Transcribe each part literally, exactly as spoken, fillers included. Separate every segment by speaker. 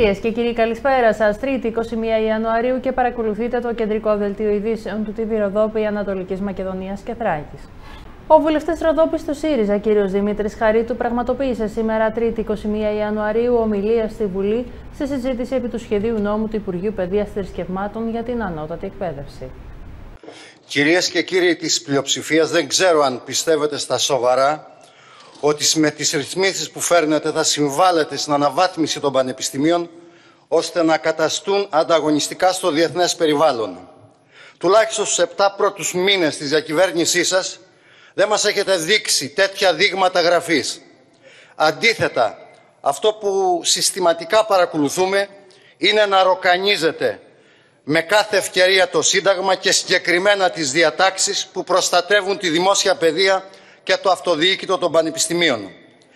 Speaker 1: Κυρίες και κύριοι, καλησπέρα σας. Τρίτη, εικοστή πρώτη Ιανουαρίου και παρακολουθείτε το κεντρικό δελτίο ειδήσεων του τι βι Ροδόπη Ανατολικής Μακεδονίας και Θράκης. Ο βουλευτής Ροδόπης του ΣΥΡΙΖΑ, κ. Δημήτρης Χαρίτου, πραγματοποίησε σήμερα, Τρίτη, εικοστή πρώτη Ιανουαρίου, ομιλία στη Βουλή στη συζήτηση επί του σχεδίου νόμου του Υπουργείου Παιδείας Θρησκευμάτων για την ανώτατη εκπαίδευση.
Speaker 2: Κυρίες και κύριοι της πλειοψηφίας, δεν ξέρω αν πιστεύετε στα σοβαρά ότι με τις ρυθμίσεις που φέρνετε θα συμβάλλετε στην αναβάθμιση των πανεπιστημίων ώστε να καταστούν ανταγωνιστικά στο διεθνές περιβάλλον. Τουλάχιστον στους επτά πρώτους μήνες της διακυβέρνησής σας δεν μας έχετε δείξει τέτοια δείγματα γραφής. Αντίθετα, αυτό που συστηματικά παρακολουθούμε είναι να ροκανίζετε με κάθε ευκαιρία το Σύνταγμα και συγκεκριμένα τις διατάξεις που προστατεύουν τη δημόσια παιδεία και το αυτοδιοίκητο των πανεπιστημίων.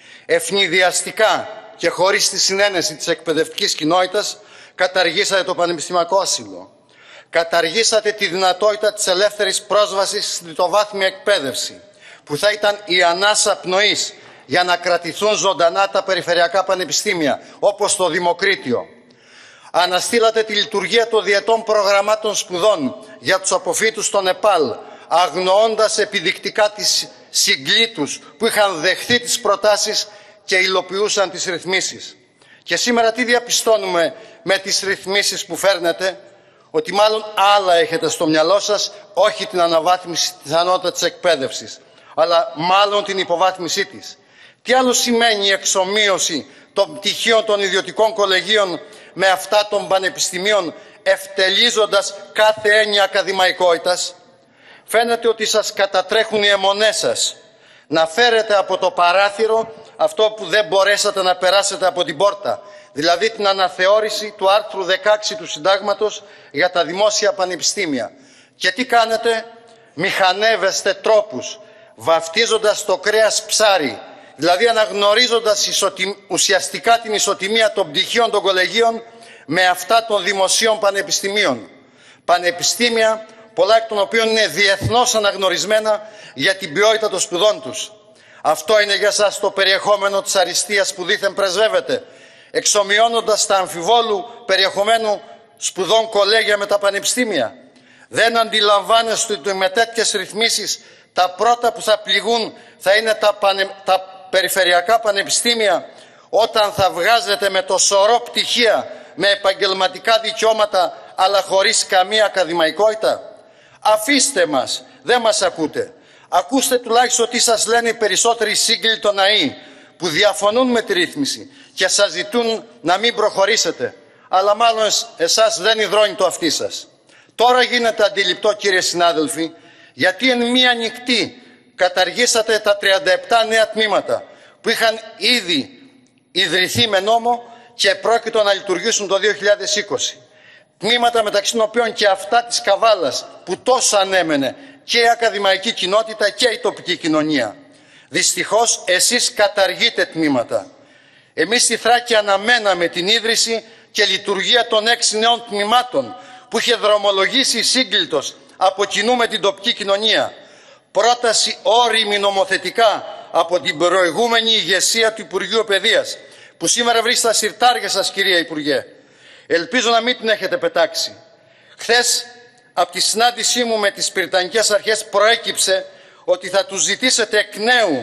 Speaker 2: Ευνηδιαστικά και χωρίς τη συνένεση της εκπαιδευτικής κοινότητας καταργήσατε το πανεπιστημιακό άσυλο. Καταργήσατε τη δυνατότητα της ελεύθερης πρόσβασης στην τριτοβάθμια εκπαίδευση, που θα ήταν η ανάσα πνοής για να κρατηθούν ζωντανά τα περιφερειακά πανεπιστήμια, όπως το Δημοκρίτιο. Αναστήλατε τη λειτουργία των διετών προγραμμάτων σπουδών για τους αποφύτους στο Νεπάλ, αγνοώντας επιδεικτικά τις συγκλήτους που είχαν δεχθεί τις προτάσεις και υλοποιούσαν τις ρυθμίσεις. Και σήμερα τι διαπιστώνουμε με τις ρυθμίσεις που φέρνετε? Ότι μάλλον άλλα έχετε στο μυαλό σας, όχι την αναβάθμιση της ανώτατης εκπαίδευσης, αλλά μάλλον την υποβάθμισή της. Τι άλλο σημαίνει η εξομοίωση των πτυχίων των ιδιωτικών κολεγίων με αυτά των πανεπιστημίων, ευτελίζοντας κάθε έννοια ακαδημαϊκότητας? Φαίνεται ότι σας κατατρέχουν οι αιμονές σας να φέρετε από το παράθυρο αυτό που δεν μπορέσατε να περάσετε από την πόρτα, δηλαδή την αναθεώρηση του άρθρου δεκαέξι του Συντάγματος για τα δημόσια πανεπιστήμια. Και τι κάνετε? Μηχανεύεστε τρόπους, βαφτίζοντας το κρέας ψάρι, δηλαδή αναγνωρίζοντας ισοτιμ... ουσιαστικά την ισοτιμία των πτυχίων των κολεγίων με αυτά των δημοσίων πανεπιστημίων. Πανεπιστήμια, πολλά εκ των οποίων είναι διεθνώς αναγνωρισμένα για την ποιότητα των σπουδών τους. Αυτό είναι για σας το περιεχόμενο της αριστείας που δήθεν πρεσβεύετε, εξομοιώνοντας τα αμφιβόλου περιεχομένου σπουδών κολέγια με τα πανεπιστήμια. Δεν αντιλαμβάνεστε ότι με τέτοιες ρυθμίσεις τα πρώτα που θα πληγούν θα είναι τα, πανε... τα περιφερειακά πανεπιστήμια, όταν θα βγάζετε με το σωρό πτυχία με επαγγελματικά δικαιώματα αλλά χωρίς καμία ακαδημαϊκότητα? Αφήστε μας, δεν μας ακούτε. Ακούστε τουλάχιστον τι σας λένε οι περισσότεροι σύγκλοι των ΑΕΗ που διαφωνούν με τη ρύθμιση και σας ζητούν να μην προχωρήσετε. Αλλά μάλλον εσάς δεν υδρώνει το αυτί σας. Τώρα γίνεται αντιληπτό, κύριε συνάδελφοι, γιατί εν μία νυχτή καταργήσατε τα τριάντα επτά νέα τμήματα που είχαν ήδη ιδρυθεί με νόμο και πρόκειτο να λειτουργήσουν το δύο χιλιάδες είκοσι. Τμήματα μεταξύ των οποίων και αυτά της Καβάλας που τόσο ανέμενε και η ακαδημαϊκή κοινότητα και η τοπική κοινωνία. Δυστυχώς εσείς καταργείτε τμήματα. Εμείς στη Θράκη αναμέναμε την ίδρυση και λειτουργία των έξι νέων τμήματων που είχε δρομολογήσει σύγκλιτος από κοινού με την τοπική κοινωνία. Πρόταση όριμη νομοθετικά από την προηγούμενη ηγεσία του Υπουργείου Παιδείας, που σήμερα βρίσκει στα συρτάρια σας, κυρία Υπουργέ. Ελπίζω να μην την έχετε πετάξει. Χθες, από τη συνάντησή μου με τις Πυρητανικές Αρχές, προέκυψε ότι θα τους ζητήσετε εκ νέου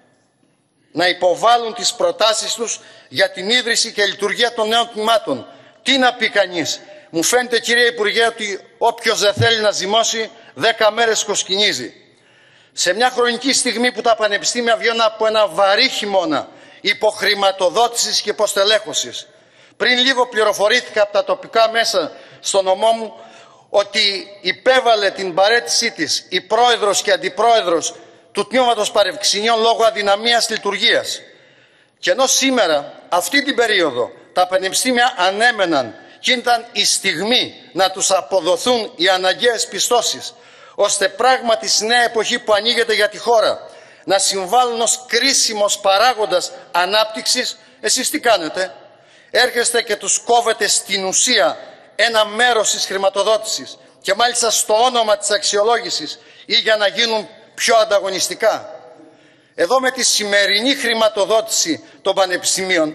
Speaker 2: να υποβάλουν τις προτάσεις τους για την ίδρυση και λειτουργία των νέων τμήματων. Τι να πει κανείς? Μου φαίνεται, κυρία Υπουργέ, ότι όποιος δεν θέλει να ζυμώσει, δέκα μέρες κοσκινίζει. Σε μια χρονική στιγμή που τα πανεπιστήμια βγαίνουν από ένα βαρύ χειμώνα υποχρηματοδότησης και υποστελέχωσης. Πριν λίγο πληροφορήθηκα από τα τοπικά μέσα στο νομό μου ότι υπέβαλε την παραίτησή της η πρόεδρος και αντιπρόεδρος του Τμήματος Παρευξηνιών λόγω αδυναμίας λειτουργίας. Και ενώ σήμερα, αυτή την περίοδο, τα πανεπιστήμια ανέμεναν και ήταν η στιγμή να τους αποδοθούν οι αναγκαίες πιστώσεις, ώστε πράγματι στη νέα εποχή που ανοίγεται για τη χώρα να συμβάλλουν ως κρίσιμος παράγοντας ανάπτυξης, εσείς τι κάνετε? Έρχεστε και τους κόβετε στην ουσία ένα μέρος της χρηματοδότησης και μάλιστα στο όνομα της αξιολόγησης ή για να γίνουν πιο ανταγωνιστικά. Εδώ με τη σημερινή χρηματοδότηση των πανεπιστημίων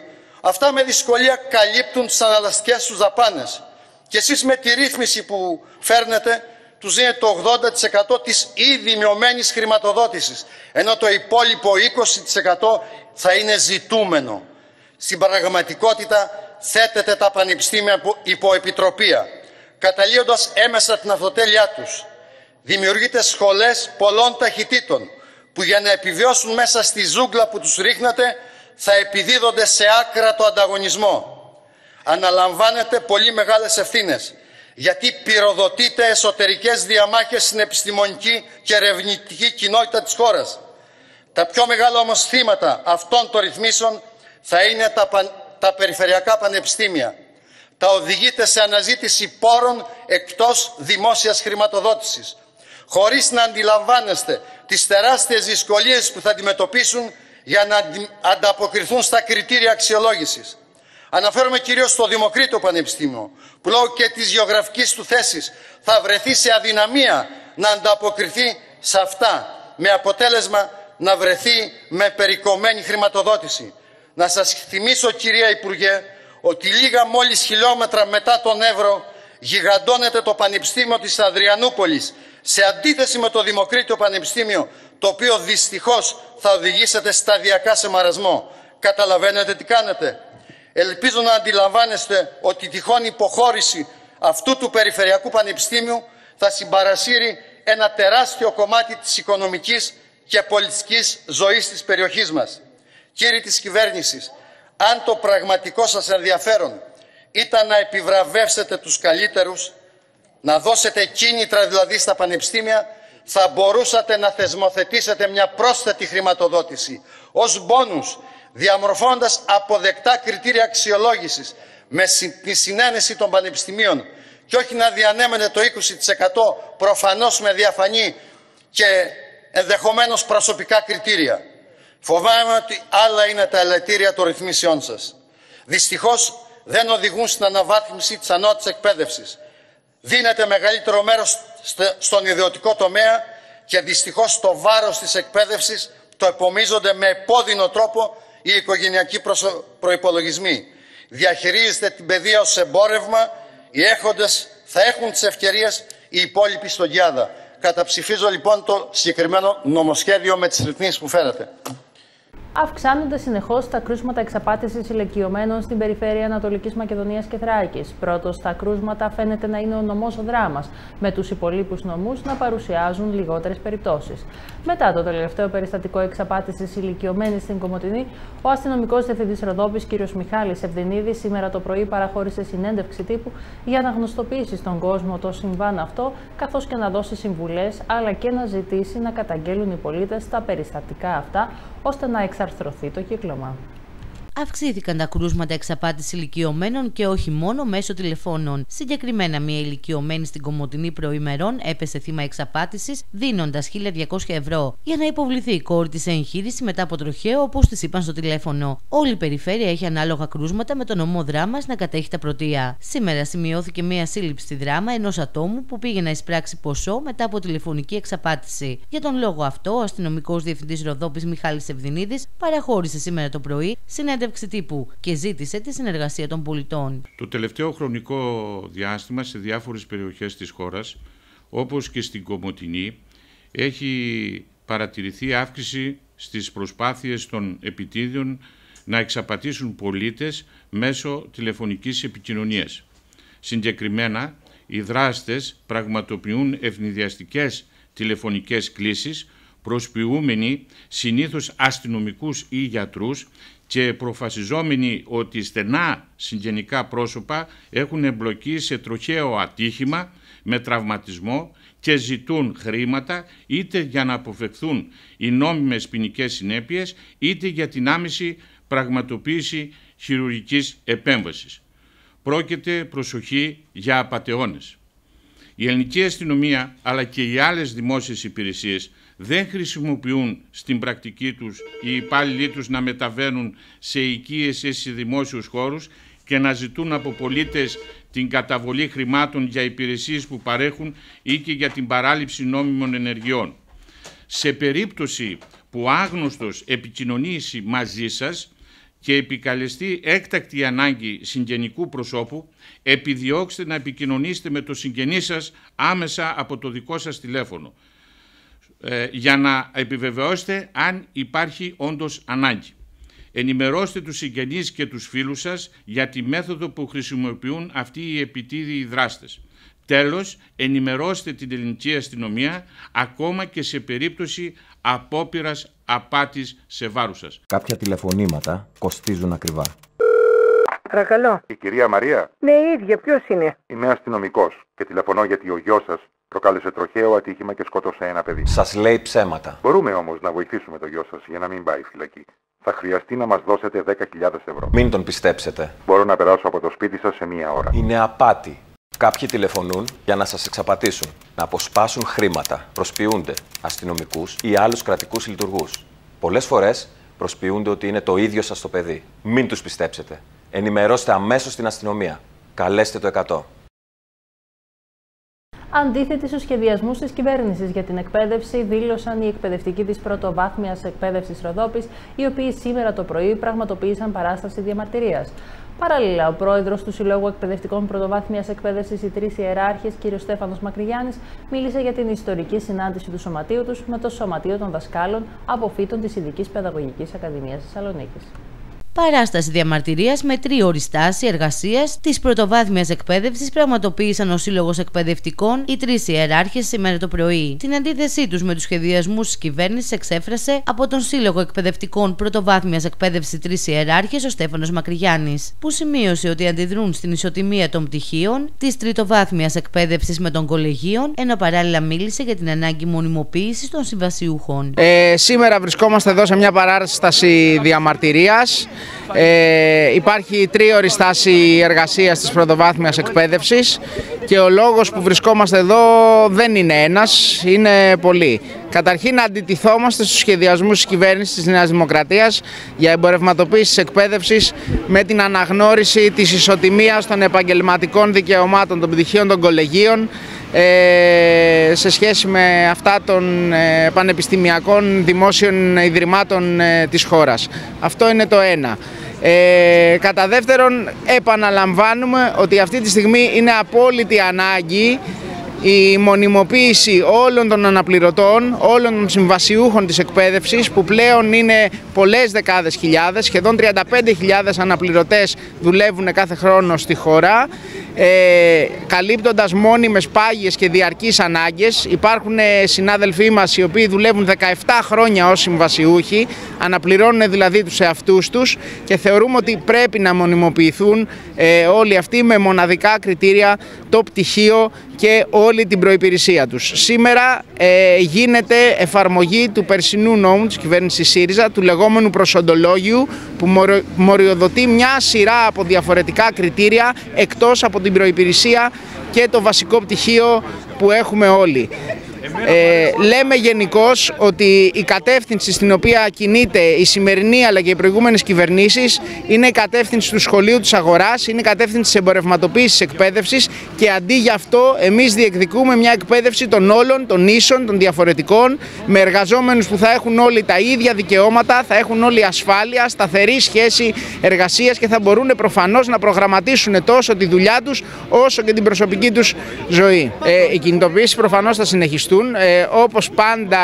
Speaker 2: Αυτά με δυσκολία καλύπτουν τις αναλαστικές τους δαπάνες. Και εσείς με τη ρύθμιση που φέρνετε τους δίνετε το ογδόντα τοις εκατό της ήδη μειωμένης χρηματοδότησης, ενώ το υπόλοιπο είκοσι τοις εκατό θα είναι ζητούμενο. Στην πραγματικότητα θέτετε τα πανεπιστήμια υπό επιτροπία, καταλύοντας έμεσα την αυτοτέλειά τους. Δημιουργείτε σχολές πολλών ταχυτήτων, που για να επιβιώσουν μέσα στη ζούγκλα που τους ρίχνατε, θα επιδίδονται σε άκρατο ανταγωνισμό. Αναλαμβάνετε πολύ μεγάλες ευθύνες, γιατί πυροδοτείτε εσωτερικές διαμάχες στην επιστημονική και ερευνητική κοινότητα της χώρας. Τα πιο μεγάλα όμως θύματα αυτών των ρυθμίσεων θα είναι τα, παν, τα περιφερειακά πανεπιστήμια. Τα οδηγείτε σε αναζήτηση πόρων εκτός δημόσιας χρηματοδότησης, χωρίς να αντιλαμβάνεστε τις τεράστιες δυσκολίες που θα αντιμετωπίσουν για να ανταποκριθούν στα κριτήρια αξιολόγησης. Αναφέρομαι κυρίως στο Δημοκρίτιο Πανεπιστήμιο, που λόγω και της γεωγραφικής του θέσης θα βρεθεί σε αδυναμία να ανταποκριθεί σε αυτά, με αποτέλεσμα να βρεθεί με περικομμένη χρηματοδότηση. Να σας θυμίσω, κυρία Υπουργέ, ότι λίγα μόλις χιλιόμετρα μετά τον Εύρο γιγαντώνεται το Πανεπιστήμιο της Αδριανούπολης, σε αντίθεση με το Δημοκρίτιο Πανεπιστήμιο, το οποίο δυστυχώς θα οδηγήσετε σταδιακά σε μαρασμό. Καταλαβαίνετε τι κάνετε? Ελπίζω να αντιλαμβάνεστε ότι η τυχόν υποχώρηση αυτού του Περιφερειακού Πανεπιστήμιου θα συμπαρασύρει ένα τεράστιο κομμάτι της οικονομικής και πολιτικής ζωής της περιοχής μας. Κύριοι της κυβέρνησης, αν το πραγματικό σας ενδιαφέρον ήταν να επιβραβεύσετε τους καλύτερους, να δώσετε κίνητρα δηλαδή στα πανεπιστήμια, θα μπορούσατε να θεσμοθετήσετε μια πρόσθετη χρηματοδότηση ως μπόνους, διαμορφώνοντας αποδεκτά κριτήρια αξιολόγησης με τη συνένεση των πανεπιστημίων, και όχι να διανέμετε το είκοσι τοις εκατό προφανώς με διαφανή και ενδεχομένως προσωπικά κριτήρια. Φοβάμαι ότι άλλα είναι τα ελαττήρια των ρυθμίσεών σας. Δυστυχώς δεν οδηγούν στην αναβάθμιση της ανώτατης εκπαίδευσης. Δίνεται μεγαλύτερο μέρος στον ιδιωτικό τομέα και δυστυχώς το βάρος της εκπαίδευσης το επομίζονται με επώδυνο τρόπο οι οικογενειακοί προϋπολογισμοί. Διαχειρίζεστε την παιδεία ως εμπόρευμα, οι έχοντες θα έχουν τις ευκαιρίες, οι υπόλοιποι στον Γιάδα. Καταψηφίζω λοιπόν το συγκεκριμένο νομοσχέδιο με τις ρυθμίσεις που φέρατε.
Speaker 1: Αυξάνονται συνεχώς τα κρούσματα εξαπάτησης ηλικιωμένων στην περιφέρεια Ανατολικής Μακεδονίας και Θράκης. Πρώτος στα κρούσματα φαίνεται να είναι ο νομός Δράμας, με τους υπολείπους νομούς να παρουσιάζουν λιγότερες περιπτώσεις. Μετά το τελευταίο περιστατικό εξαπάτησης ηλικιωμένης στην Κομοτηνή, ο αστυνομικός διευθυντής Ροδόπης κ. Μιχάλης Ευδενίδης σήμερα το πρωί παραχώρησε συνέντευξη τύπου για να γνωστοποιήσει στον κόσμο το συμβάν αυτό, καθώς και να δώσει συμβουλές, αλλά και να ζητήσει να καταγγέλουν οι πολίτες τα περιστατικά αυτά, ώστε να εξαρθρωθεί το κύκλωμα.
Speaker 3: Αυξήθηκαν τα κρούσματα εξαπάτησης ηλικιωμένων και όχι μόνο μέσω τηλεφώνων. Συγκεκριμένα, μία ηλικιωμένη στην Κομοτηνή προημερών έπεσε θύμα εξαπάτησης, δίνοντας χίλια διακόσια ευρώ για να υποβληθεί η κόρη της σε εγχείρηση μετά από τροχαίο, όπως της είπαν στο τηλέφωνο. Όλη η περιφέρεια έχει ανάλογα κρούσματα, με τον νομό Δράμας να κατέχει τα πρωτεία. Σήμερα σημειώθηκε μία σύλληψη στη Δράμα ενός ατόμου που πήγε να εισπράξει ποσό μετά από τηλεφωνική εξαπάτηση. Για τον λόγο αυτό, ο αστυνομικός διευθυντής Ροδόπης Μιχάλης Ευδενίδης παραχώρησε σήμερα το πρωί συνέντευξη τύπου και ζήτησε τη συνεργασία των πολιτών.
Speaker 4: Το τελευταίο χρονικό διάστημα σε διάφορες περιοχές της χώρας, όπως και στην Κομοτηνή, έχει παρατηρηθεί αύξηση στις προσπάθειες των επιτίδιων να εξαπατήσουν πολίτες μέσω τηλεφωνικής επικοινωνίας. Συγκεκριμένα, οι δράστες πραγματοποιούν ευνηδιαστικές τηλεφωνικές κλήσεις, προσποιούμενοι συνήθως αστυνομικούς ή γιατρούς και προφασιζόμενοι ότι στενά συγγενικά πρόσωπα έχουν εμπλοκεί σε τροχαίο ατύχημα με τραυματισμό και ζητούν χρήματα είτε για να αποφευχθούν οι νόμιμες ποινικές συνέπειες, είτε για την άμεση πραγματοποίηση χειρουργικής επέμβασης. Πρόκειται, προσοχή, για απατεώνες. Η ελληνική αστυνομία αλλά και οι άλλες δημόσιες υπηρεσίες δεν χρησιμοποιούν στην πρακτική τους οι υπάλληλοι τους να μεταβαίνουν σε οικίες ή σε δημόσιους χώρους και να ζητούν από πολίτες την καταβολή χρημάτων για υπηρεσίες που παρέχουν ή και για την παράληψη νόμιμων ενεργειών. Σε περίπτωση που άγνωστος επικοινωνήσει μαζί σας και επικαλεστεί έκτακτη ανάγκη συγγενικού προσώπου, επιδιώξτε να επικοινωνήσετε με το συγγενή σας άμεσα από το δικό σας τηλέφωνο, ε, για να επιβεβαιώσετε αν υπάρχει όντως ανάγκη. Ενημερώστε τους συγγενείς και τους φίλους σας για τη μέθοδο που χρησιμοποιούν αυτοί οι επιτίδιοι δράστες. Τέλος, ενημερώστε την ελληνική αστυνομία ακόμα και σε περίπτωση απόπειρας απάτης σε βάρους σας.
Speaker 5: Κάποια τηλεφωνήματα κοστίζουν ακριβά.
Speaker 6: Παρακαλώ.
Speaker 7: Η κυρία Μαρία.
Speaker 6: Ναι, η ίδια. Ποιος είναι?
Speaker 7: Είμαι αστυνομικός και τηλεφωνώ γιατί ο γιος σας προκάλεσε τροχαίο ατύχημα και σκότωσε ένα παιδί.
Speaker 5: Σας λέει ψέματα.
Speaker 7: Μπορούμε όμως να βοηθήσουμε τον γιο σας για να μην πάει φυλακή. Θα χρειαστεί να μας δώσετε δέκα χιλιάδες ευρώ.
Speaker 5: Μην τον πιστέψετε.
Speaker 7: Μπορώ να περάσω από το σπίτι σας σε μία ώρα.
Speaker 5: Είναι απάτη. Κάποιοι τηλεφωνούν για να σας εξαπατήσουν, να αποσπάσουν χρήματα, προσποιούνται αστυνομικούς ή άλλους κρατικούς λειτουργούς. Πολλές φορές προσποιούνται ότι είναι το ίδιο σας το παιδί. Μην τους πιστέψετε. Ενημερώστε αμέσως την αστυνομία. Καλέστε το εκατό.
Speaker 1: Αντίθετοι στους σχεδιασμούς της κυβέρνησης για την εκπαίδευση, δήλωσαν οι εκπαιδευτικοί της πρωτοβάθμιας εκπαίδευσης Ροδόπης, οι οποίοι σήμερα το πρωί πραγματοποίησαν παράσταση διαμαρτυρίας. Παράλληλα, ο πρόεδρος του Συλλόγου Εκπαιδευτικών Πρωτοβάθμιας Εκπαίδευσης, οι τρεις ιεράρχες, κ. Στέφανος Μακρυγιάννης, μίλησε για την ιστορική συνάντηση του σωματείου τους με το Σωματείο των Δασκάλων Αποφύτων της Ειδικής Παιδαγωγικής Ακαδημίας Θεσσαλονίκης.
Speaker 3: Παράσταση διαμαρτυρίας με τρίωρη στάση εργασίας της πρωτοβάθμιας εκπαίδευσης πραγματοποίησαν ο Σύλλογος Εκπαιδευτικών, οι τρεις ιεράρχες σήμερα το πρωί. Την αντίθεσή τους με τους σχεδιασμούς της κυβέρνησης εξέφρασε από τον Σύλλογο Εκπαιδευτικών Πρωτοβάθμιας Εκπαίδευσης τρεις ιεράρχες ο Στέφανος Μακρυγιάννης, που σημείωσε ότι αντιδρούν στην ισοτιμία των πτυχίων της τριτοβάθμιας εκπαίδευσης με των κολεγίων, ενώ παράλληλα μίλησε για την ανάγκη μονιμοποίησης των συμβασιούχων.
Speaker 8: Ε, σήμερα βρισκόμαστε εδώ σε μια παράσταση διαμαρτυρίας. Ε, υπάρχει τρίωρη στάση εργασίας της πρωτοβάθμιας εκπαίδευσης και ο λόγος που βρισκόμαστε εδώ δεν είναι ένας, είναι πολλοί. Καταρχήν να αντιτιθόμαστε στους σχεδιασμούς της κυβέρνησης της Νέας Δημοκρατίας για εμπορευματοποίηση της εκπαίδευσης με την αναγνώριση της ισοτιμίας των επαγγελματικών δικαιωμάτων των πτυχίων των κολεγίων ε, σε σχέση με αυτά των ε, πανεπιστημιακών δημόσιων ιδρυμάτων ε, της χώρας. Αυτό είναι το ένα. Ε, κατά δεύτερον, επαναλαμβάνουμε ότι αυτή τη στιγμή είναι απόλυτη ανάγκη η μονιμοποίηση όλων των αναπληρωτών, όλων των συμβασιούχων της εκπαίδευσης, που πλέον είναι πολλές δεκάδες χιλιάδες, σχεδόν τριάντα πέντε χιλιάδες αναπληρωτές δουλεύουν κάθε χρόνο στη χώρα, ε, καλύπτοντας μόνιμες, πάγιες και διαρκείς ανάγκες. Υπάρχουν συνάδελφοί μας οι οποίοι δουλεύουν δεκαεπτά χρόνια ως συμβασιούχοι, αναπληρώνουν δηλαδή τους εαυτούς τους και θεωρούμε ότι πρέπει να μονιμοποιηθούν ε, όλοι αυτοί με μοναδικά κριτήρια, το πτυχίο και όλη την προϋπηρεσία τους. Σήμερα ε, γίνεται εφαρμογή του περσινού νόμου της κυβέρνησης ΣΥΡΙΖΑ, του λεγόμενου προσοντολόγιου, που μοριοδοτεί μια σειρά από διαφορετικά κριτήρια εκτός από την προϋπηρεσία και το βασικό πτυχίο που έχουμε όλοι. Ε, λέμε γενικώς ότι η κατεύθυνση στην οποία κινείται η σημερινή αλλά και οι προηγούμενες κυβερνήσεις είναι η κατεύθυνση του σχολείου της αγοράς, είναι η κατεύθυνση της εμπορευματοποίησης της εκπαίδευσης, και αντί γι' αυτό εμείς διεκδικούμε μια εκπαίδευση των όλων, των ίσων, των διαφορετικών, με εργαζόμενους που θα έχουν όλοι τα ίδια δικαιώματα, θα έχουν όλοι ασφάλεια, σταθερή σχέση εργασίας και θα μπορούν προφανώς να προγραμματίσουν τόσο τη δουλειά τους όσο και την προσωπική τους ζωή. Ε, οι κινητοποιήσεις προφανώς θα συνεχιστούν. Ε, όπως πάντα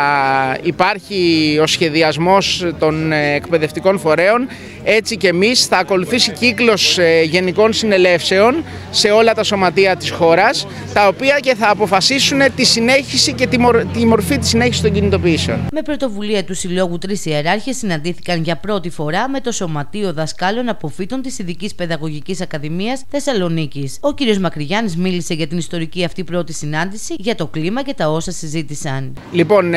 Speaker 8: υπάρχει ο σχεδιασμός των εκπαιδευτικών φορέων, έτσι και εμείς θα ακολουθήσει κύκλος ε, γενικών συνελεύσεων σε όλα τα σωματεία της χώρας, τα οποία και θα αποφασίσουν τη συνέχιση και τη, μορ, τη μορφή της συνέχισης των κινητοποιήσεων.
Speaker 3: Με πρωτοβουλία του Συλλόγου, τρεις ιεράρχες συναντήθηκαν για πρώτη φορά με το Σωματείο Δασκάλων Αποφύτων της Ειδικής Παιδαγωγικής Ακαδημίας Θεσσαλονίκης. Ο κ. Μακρυγιάννης μίλησε για την ιστορική αυτή πρώτη συνάντηση, για το κλίμα και τα όσα συζήτησαν.
Speaker 8: Λοιπόν,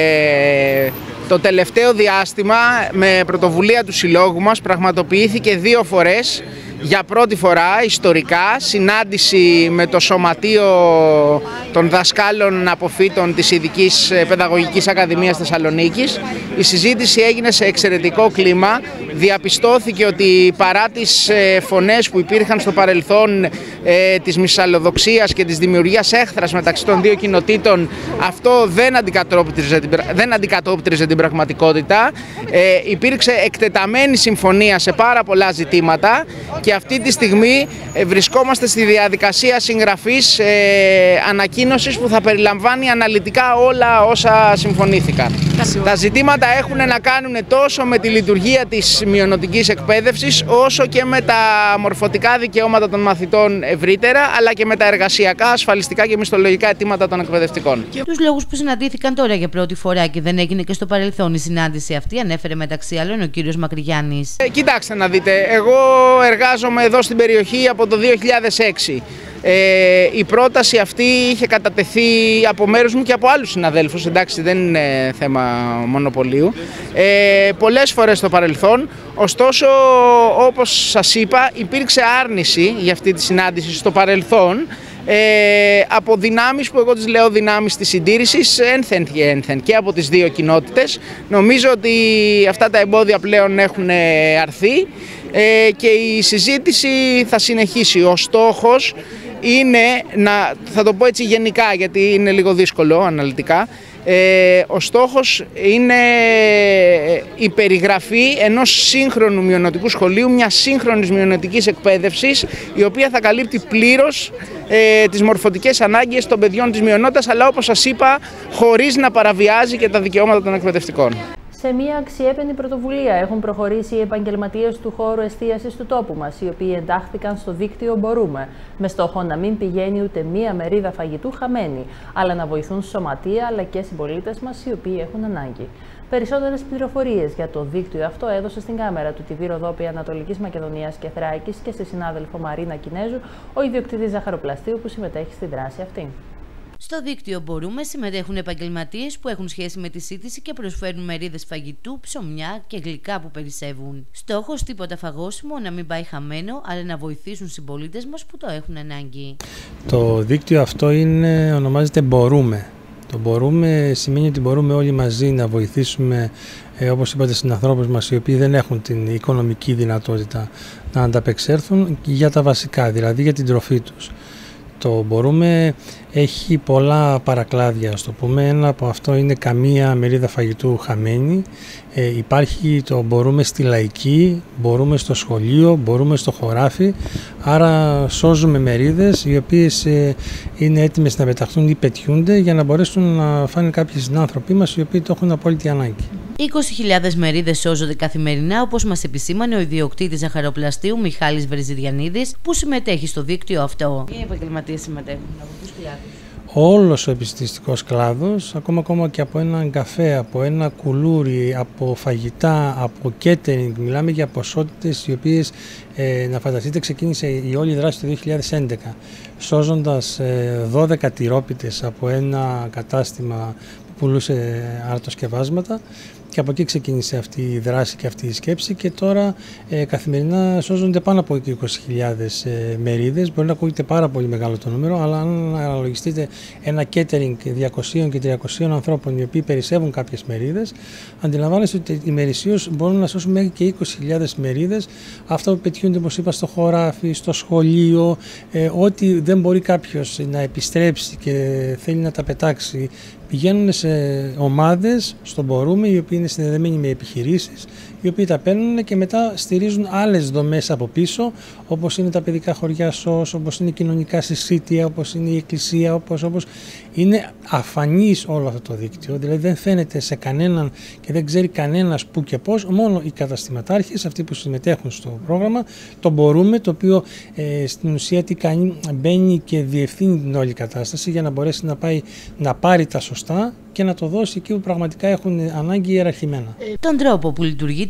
Speaker 8: ε, το τελευταίο διάστημα με πρωτοβουλία του Συλλόγου μας πραγματοποιήθηκε δύο φορές για πρώτη φορά ιστορικά συνάντηση με το Σωματείο των Δασκάλων Αποφύτων της Ειδικής Παιδαγωγικής Ακαδημίας Θεσσαλονίκης. Η συζήτηση έγινε σε εξαιρετικό κλίμα. Διαπιστώθηκε ότι παρά τις φωνές που υπήρχαν στο παρελθόν ε, της μυσαλλοδοξίας και της δημιουργίας έχθρας μεταξύ των δύο κοινοτήτων, αυτό δεν αντικατόπτριζε την, δεν αντικατόπτριζε την πραγματικότητα. Ε, υπήρξε εκτεταμένη συμφωνία σε πάρα πολλά ζητήματα και αυτή τη στιγμή ε, βρισκόμαστε στη διαδικασία συγγραφής ε, ανακοίνωσης που θα περιλαμβάνει αναλυτικά όλα όσα συμφωνήθηκαν. Τα ζητήματα έχουν να κάνουν τόσο με τη λειτουργία της μειονοτικής εκπαίδευσης, όσο και με τα μορφωτικά δικαιώματα των μαθητών ευρύτερα, αλλά και με τα εργασιακά, ασφαλιστικά και μισθολογικά αιτήματα των εκπαιδευτικών.
Speaker 3: Τους λόγους που συναντήθηκαν τώρα για πρώτη φορά και δεν έγινε και στο παρελθόν η συνάντηση αυτή, ανέφερε μεταξύ άλλων ο κύριος Μακρυγιάννης.
Speaker 8: Ε, κοιτάξτε να δείτε, εγώ εργάζομαι εδώ στην περιοχή από το δύο χιλιάδες έξι. Ε, η πρόταση αυτή είχε κατατεθεί από μέρους μου και από άλλους συναδέλφους, εντάξει, δεν είναι θέμα μονοπωλίου, ε, πολλές φορές στο παρελθόν. Ωστόσο, όπως σας είπα, υπήρξε άρνηση για αυτή τη συνάντηση στο παρελθόν ε, από δυνάμεις που εγώ τις λέω δυνάμεις της συντήρησης ένθεν και ένθεν και από τις δύο κοινότητες. Νομίζω ότι αυτά τα εμπόδια πλέον έχουν αρθεί ε, και η συζήτηση θα συνεχίσει. Ο στόχος είναι να, θα το πω έτσι γενικά γιατί είναι λίγο δύσκολο αναλυτικά, ε, ο στόχος είναι η περιγραφή ενός σύγχρονου μειονοτικού σχολείου, μιας σύγχρονης μειονοτικής εκπαίδευσης, η οποία θα καλύπτει πλήρως ε, τις μορφωτικές ανάγκες των παιδιών της μειονότητας, αλλά όπως σας είπα, χωρίς να παραβιάζει και τα δικαιώματα των εκπαιδευτικών.
Speaker 1: Σε μια αξιέπαινη πρωτοβουλία έχουν προχωρήσει οι επαγγελματίες του χώρου εστίασης του τόπου μας, οι οποίοι εντάχθηκαν στο δίκτυο Μπορούμε, με στόχο να μην πηγαίνει ούτε μία μερίδα φαγητού χαμένη, αλλά να βοηθούν σωματεία αλλά και συμπολίτες μας οι οποίοι έχουν ανάγκη. Περισσότερες πληροφορίες για το δίκτυο αυτό έδωσε στην κάμερα του τι βι Ροδόπη Ανατολικής Μακεδονίας και Θράκης και στη συνάδελφο Μαρίνα Κινέζου, ο ιδιοκτήτης ζαχαροπλαστείου που συμμετέχει στη δράση αυτή.
Speaker 3: Στο δίκτυο Μπορούμε συμμετέχουν επαγγελματίες που έχουν σχέση με τη σύντηση και προσφέρουν μερίδες φαγητού, ψωμιά και γλυκά που περισσεύουν. Στόχος τίποτα φαγόσιμο να μην πάει χαμένο, αλλά να βοηθήσουν συμπολίτες μας που το έχουν ανάγκη.
Speaker 9: Το δίκτυο αυτό είναι, ονομάζεται Μπορούμε. Το Μπορούμε σημαίνει ότι μπορούμε όλοι μαζί να βοηθήσουμε, ε, όπως είπατε, συνανθρώπους μας οι οποίοι δεν έχουν την οικονομική δυνατότητα να ανταπεξέλθουν για τα βασικά, δηλαδή για την τροφή τους. Το Μπορούμε έχει πολλά παρακλάδια, ας το πούμε. Ένα από αυτό είναι καμία μερίδα φαγητού χαμένη. Ε, υπάρχει το Μπορούμε στη λαϊκή, μπορούμε στο σχολείο, μπορούμε στο χωράφι. Άρα σώζουμε μερίδες οι οποίες ε, είναι έτοιμες να πεταχτούν ή πετιούνται για να μπορέσουν να φάνε κάποιοι συνάνθρωποι μας οι οποίοι το έχουν απόλυτη ανάγκη.
Speaker 3: είκοσι χιλιάδες μερίδες σώζονται καθημερινά, όπως μας επισήμανε ο ιδιοκτήτης ζαχαροπλαστείου Μιχάλης Βρεζιδιανίδης, που συμμετέχει στο δίκτυο αυτό. Οι επαγγελματίες συμμετέχουν από τους κλάδους.
Speaker 9: Όλος ο επιστημιστικός κλάδος, ακόμα, ακόμα και από έναν καφέ, από ένα κουλούρι, από φαγητά, από catering, μιλάμε για ποσότητες οι οποίες, ε, να φανταστείτε, ξεκίνησε η όλη δράση το δύο χιλιάδες έντεκα, σώζοντας ε, δώδεκα τυρόπιτες από ένα κατάστημα που πουλούσε αρτοσκευάσματα. Και από εκεί ξεκίνησε αυτή η δράση και αυτή η σκέψη και τώρα ε, καθημερινά σώζονται πάνω από είκοσι χιλιάδες ε, μερίδες. Μπορεί να ακούγεται πάρα πολύ μεγάλο το νούμερο, αλλά αν αναλογιστείτε ένα catering διακοσίων και τριακοσίων ανθρώπων οι οποίοι περισσεύουν κάποιες μερίδες, αντιλαμβάνεστε ότι ημερησίως μπορούν να σώσουν μέχρι και είκοσι χιλιάδες μερίδες. Αυτό που πετιούνται, όπως είπα, στο χωράφι, στο σχολείο, ε, ό,τι δεν μπορεί κάποιος να επιστρέψει και θέλει να τα πετάξει. Πηγαίνουν σε ομάδες, στον Μπορούμε, οι οποίοι είναι συνδεδεμένοι με επιχειρήσεις, οι οποίοι τα παίρνουν και μετά στηρίζουν άλλες δομές από πίσω, όπως είναι τα παιδικά χωριά ΣΟΣ, όπως είναι κοινωνικά συσίτια, όπως είναι η εκκλησία, όπως, όπως είναι αφανής όλο αυτό το δίκτυο, δηλαδή δεν φαίνεται σε κανέναν και δεν ξέρει κανένας πού και πώς, μόνο οι καταστηματάρχες, αυτοί που συμμετέχουν στο πρόγραμμα, το Μπορούμε, το οποίο ε, στην ουσία τι κάνει, μπαίνει και διευθύνει την όλη κατάσταση για να μπορέσει να, πάει, να πάρει τα σωστά και να το δώσει εκεί που πραγματικά έχουν ανάγκη ιεραρχημένα.
Speaker 3: Τον τρόπο που λειτουργεί το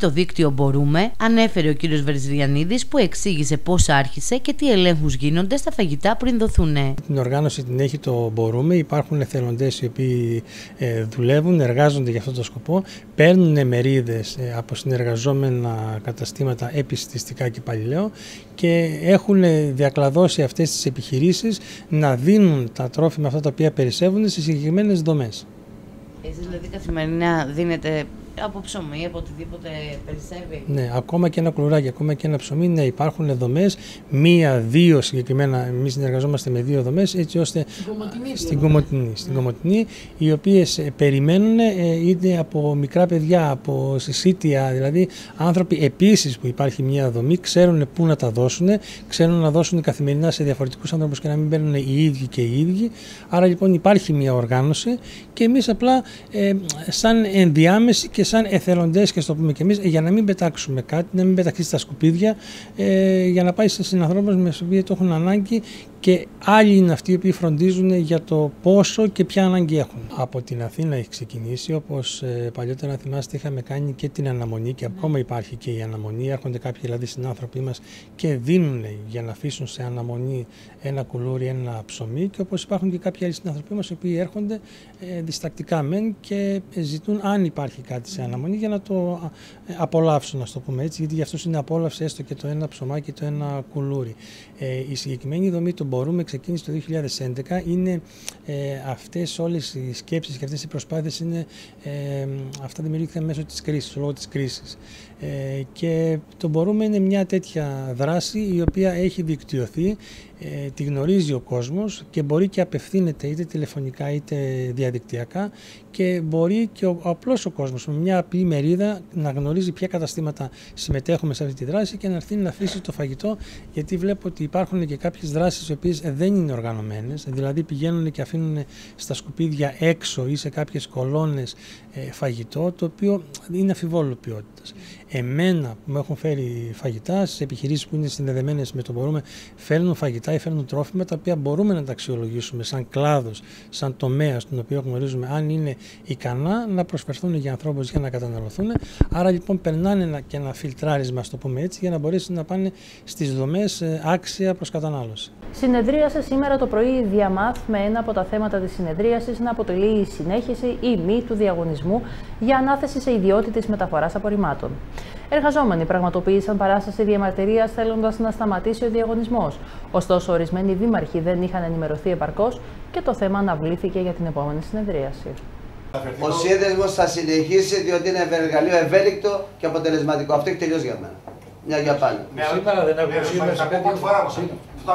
Speaker 3: το δίκτυο Μπορούμε, ανέφερε ο κ. Βερζιανίδης, που εξήγησε πώς άρχισε και τι ελέγχους γίνονται στα φαγητά πριν δοθούνε.
Speaker 9: Την οργάνωση την έχει το Μπορούμε. Υπάρχουν εθελοντές οι οποίοι ε, δουλεύουν, εργάζονται για αυτόν τον σκοπό, παίρνουν μερίδες ε, από συνεργαζόμενα καταστήματα επιστηστικά και πάλι λέω, και έχουν διακλαδώσει αυτές τις επιχειρήσεις να δίνουν τα τρόφιμα αυτά τα οποία περισσεύουν σε συγκεκριμένες δομές.
Speaker 3: Εσείς δηλαδή καθημερινά δίνετε από ψωμί, από οτιδήποτε περισσεύει?
Speaker 9: Ναι, ακόμα και ένα κουλουράκι, ακόμα και ένα ψωμί, ναι, υπάρχουν δομές, μία, δύο συγκεκριμένα, εμείς συνεργαζόμαστε με δύο δομές, έτσι ώστε στην Κομοτηνή, στην Κομοτηνή, οι οποίες περιμένουν είτε από μικρά παιδιά, από συσίτια, δηλαδή άνθρωποι επίσης που υπάρχει μία δομή, ξέρουν πού να τα δώσουν, ξέρουν να δώσουν καθημερινά σε διαφορετικούς άνθρωπους και να μην μπαίνουν οι ίδιοι και οι ίδιοι. Άρα λοιπόν υπάρχει μία οργάνωση και εμείς απλά ε, σαν ενδιάμεση και σαν εθελοντές, και στο πούμε και εμείς, για να μην πετάξουμε κάτι, να μην πεταχθεί στα σκουπίδια, ε, για να πάει σε συνανθρώπους με τους οποίους το έχουν ανάγκη, και άλλοι είναι αυτοί οι οποίοι φροντίζουν για το πόσο και ποια ανάγκη έχουν. Από την Αθήνα έχει ξεκινήσει, όπως ε, παλιότερα, να θυμάστε, είχαμε κάνει και την αναμονή, και ακόμα υπάρχει και η αναμονή. Έρχονται κάποιοι δηλαδή συνάνθρωποι μας και δίνουν για να αφήσουν σε αναμονή ένα κουλούρι, ένα ψωμί, και όπως υπάρχουν και κάποιοι άλλοι συνάνθρωποι μας οι οποίοι έρχονται ε, διστακτικά μεν και ζητούν αν υπάρχει κάτι σε αναμονή για να το απολαύσουν, να το πούμε έτσι, γιατί για αυτούς είναι απόλαυση έστω και το ένα ψωμάκι, το ένα κουλούρι. Ε, η συγκεκριμένη δομή το Μπορούμε ξεκίνησε το δύο χιλιάδες έντεκα. Είναι ε, αυτές όλες οι σκέψεις και αυτές οι προσπάθειες είναι, ε, αυτά δημιουργήθηκαν μέσω της κρίσης, λόγω της κρίσης. Ε, και το Μπορούμε είναι μια τέτοια δράση η οποία έχει δικτυωθεί, ε, τη γνωρίζει ο κόσμος και μπορεί και απευθύνεται είτε τηλεφωνικά είτε διαδικτυακά, και μπορεί και ο, ο απλός ο κόσμος με μια απλή μερίδα να γνωρίζει ποια καταστήματα συμμετέχουμε σε αυτή τη δράση και να έρθει να αφήσει το φαγητό, γιατί βλέπω ότι υπάρχουν και κάποιες δράσεις οι οποίες δεν είναι οργανωμένες, δηλαδή πηγαίνουν και αφήνουν στα σκουπίδια έξω ή σε κάποιες κολόνες ε, φαγητό, το οποίο είναι αμφιβόλου ποιότητας. Εμένα που μου έχουν φέρει φαγητά, στις επιχειρήσεις που είναι συνδεδεμένες με το Μπορούμε, φέρνουν φαγητά ή φέρνουν τρόφιμα τα οποία μπορούμε να τα αξιολογήσουμε σαν κλάδος, σαν τομέα, στον οποίο γνωρίζουμε αν είναι ικανά να προσφερθούν για ανθρώπους για να καταναλωθούν. Άρα λοιπόν περνάνε και ένα φιλτράρισμα, στο πούμε έτσι, για να μπορέσουν να πάνε στις δομές άξια προς κατανάλωση.
Speaker 1: Συνεδρίασε σήμερα το πρωί η Διαμάθ με ένα από τα θέματα της συνεδρίασης να αποτελεί η συνέχιση ή μη του διαγωνισμού για ανάθεση σε ιδιότητες μεταφοράς απορριμμάτων. Εργαζόμενοι πραγματοποίησαν παράσταση διαμαρτυρίας θέλοντας να σταματήσει ο διαγωνισμός. Ωστόσο, ορισμένοι δήμαρχοι δεν είχαν ενημερωθεί επαρκώς και το θέμα αναβλήθηκε για την επόμενη συνεδρίαση.
Speaker 10: Ο σύνδεσμος θα συνεχίσει διότι είναι εργαλείο ευέλικτο και αποτελεσματικό. Αυτό έχει τελειώσει για μένα. Μια για πάλι.
Speaker 11: Σήμερα δεν έχουμε σύνδεση.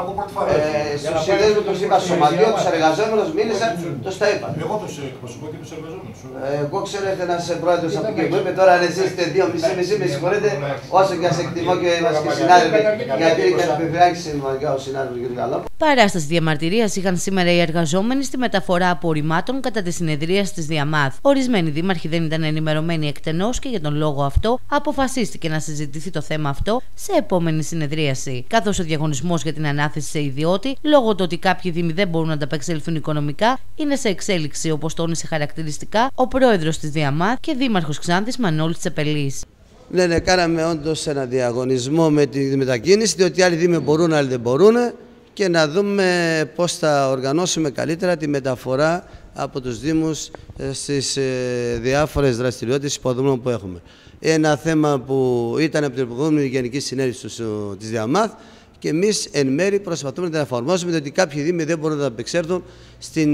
Speaker 10: Στους συνδέσμους τους είπα σωματείο, τους εργαζόμενους μίλησαν, τους τα είπα.
Speaker 11: Εγώ τους εκπροσωπώ και τους εργαζόμενους.
Speaker 10: Εγώ ξέρω ότι ένας πρόεδρος από εκεί που είπε, τώρα αν εσείς είστε δύο μισή μισή, με συγχωρείτε, όσο και ας εκτιμώ και είμαστε και συνάδελφοι, γιατί είναι επιφυλάξει σημαντικά ο συνάδελφος κ. Καλόπουλος.
Speaker 3: Παράσταση διαμαρτυρίας είχαν σήμερα οι εργαζόμενοι στη μεταφορά απορριμμάτων κατά τη συνεδρίαση της Διαμάθ. Ορισμένοι δήμαρχοι δεν ήταν ενημερωμένοι εκτενώς και για τον λόγο αυτό αποφασίστηκε να συζητηθεί το θέμα αυτό σε επόμενη συνεδρίαση. Καθώς ο διαγωνισμός για την ανάθεση σε ιδιώτη, λόγω του ότι κάποιοι δήμοι δεν μπορούν να ανταπεξέλθουν οικονομικά, είναι σε εξέλιξη, όπως τόνισε χαρακτηριστικά ο πρόεδρος της Διαμάθ και δήμαρχος Ξάνθης Μανώλης Τσεπελής.
Speaker 10: Ναι, ναι, κάναμε όντως ένα διαγωνισμό με τη μετακίνηση, διότι άλλοι δήμοι μπορούν, άλλοι δεν μπορούν, και να δούμε πώς θα οργανώσουμε καλύτερα τη μεταφορά από τους δήμους στις διάφορες δραστηριότητες υποδομών που έχουμε. Ένα θέμα που ήταν από την προηγούμενη Γενική Συνέλευση της Διαμάθ, και εμείς εν μέρει προσπαθούμε να την εφαρμόσουμε, διότι κάποιοι δήμοι δεν μπορούν να απεξέλθουν στην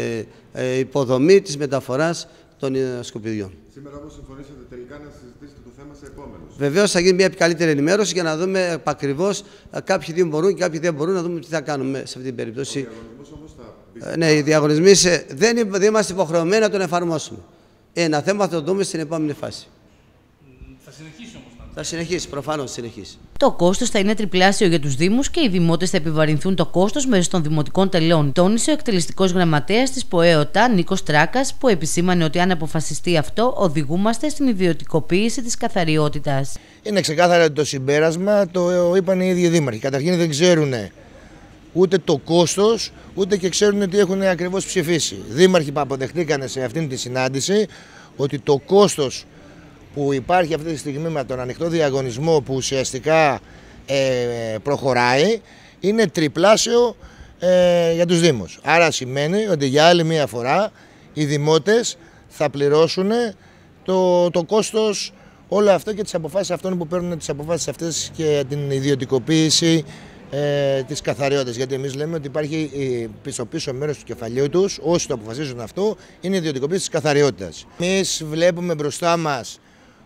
Speaker 10: υποδομή της μεταφοράς των σκουπιδιών.
Speaker 7: Σήμερα όμως συμφωνήσατε τελικά να συζητήσετε το θέμα σε επόμενους.
Speaker 10: Βεβαίως θα γίνει μια καλύτερη ενημέρωση για να δούμε ακριβώς κάποιοι δήμοι μπορούν και κάποιοι δεν μπορούν, να δούμε τι θα κάνουμε σε αυτή την περίπτωση.
Speaker 7: Ο διαγωνισμός όμως θα...
Speaker 10: Ναι, οι διαγωνισμοί δεν, δεν είμαστε υποχρεωμένοι να τον εφαρμόσουμε. Ένα θέμα θα το δούμε στην επόμενη φάση.
Speaker 11: Θα συνεχίσει όμως.
Speaker 10: Θα συνεχίσει, προφανώς συνεχίσει.
Speaker 3: Το κόστος θα είναι τριπλάσιο για τους δήμους και οι δημότες θα επιβαρυνθούν το κόστος μέσω των δημοτικών τελών, τόνισε ο εκτελεστικός γραμματέας της ΠΟΕΟΤΑ Νίκος Τράκας, που επισήμανε ότι αν αποφασιστεί αυτό, οδηγούμαστε στην ιδιωτικοποίηση της καθαριότητας.
Speaker 12: Είναι ξεκάθαρα το συμπέρασμα, το είπαν οι ίδιοι δήμαρχοι. Καταρχήν δεν ξέρουν ούτε το κόστος, ούτε και ξέρουν τι έχουν ακριβώς ψηφίσει. Δήμαρχοι που αποδεχτήκανε σε αυτήν τη συνάντηση ότι το κόστος που υπάρχει αυτή τη στιγμή με τον ανοιχτό διαγωνισμό που ουσιαστικά ε, προχωράει είναι τριπλάσιο ε, για τους Δήμους. Άρα σημαίνει ότι για άλλη μία φορά οι δημότες θα πληρώσουν το, το κόστος όλο αυτό και τις αποφάσεις αυτών που παίρνουν τις αποφάσεις αυτές και την ιδιωτικοποίηση ε, της καθαριότητας. Γιατί εμείς λέμε ότι υπάρχει πίσω πίσω μέρος του κεφαλαίου τους, όσοι το αποφασίζουν αυτό, είναι η ιδιωτικοποίηση της καθαριότητας. Εμείς βλέπουμε μπροστά μας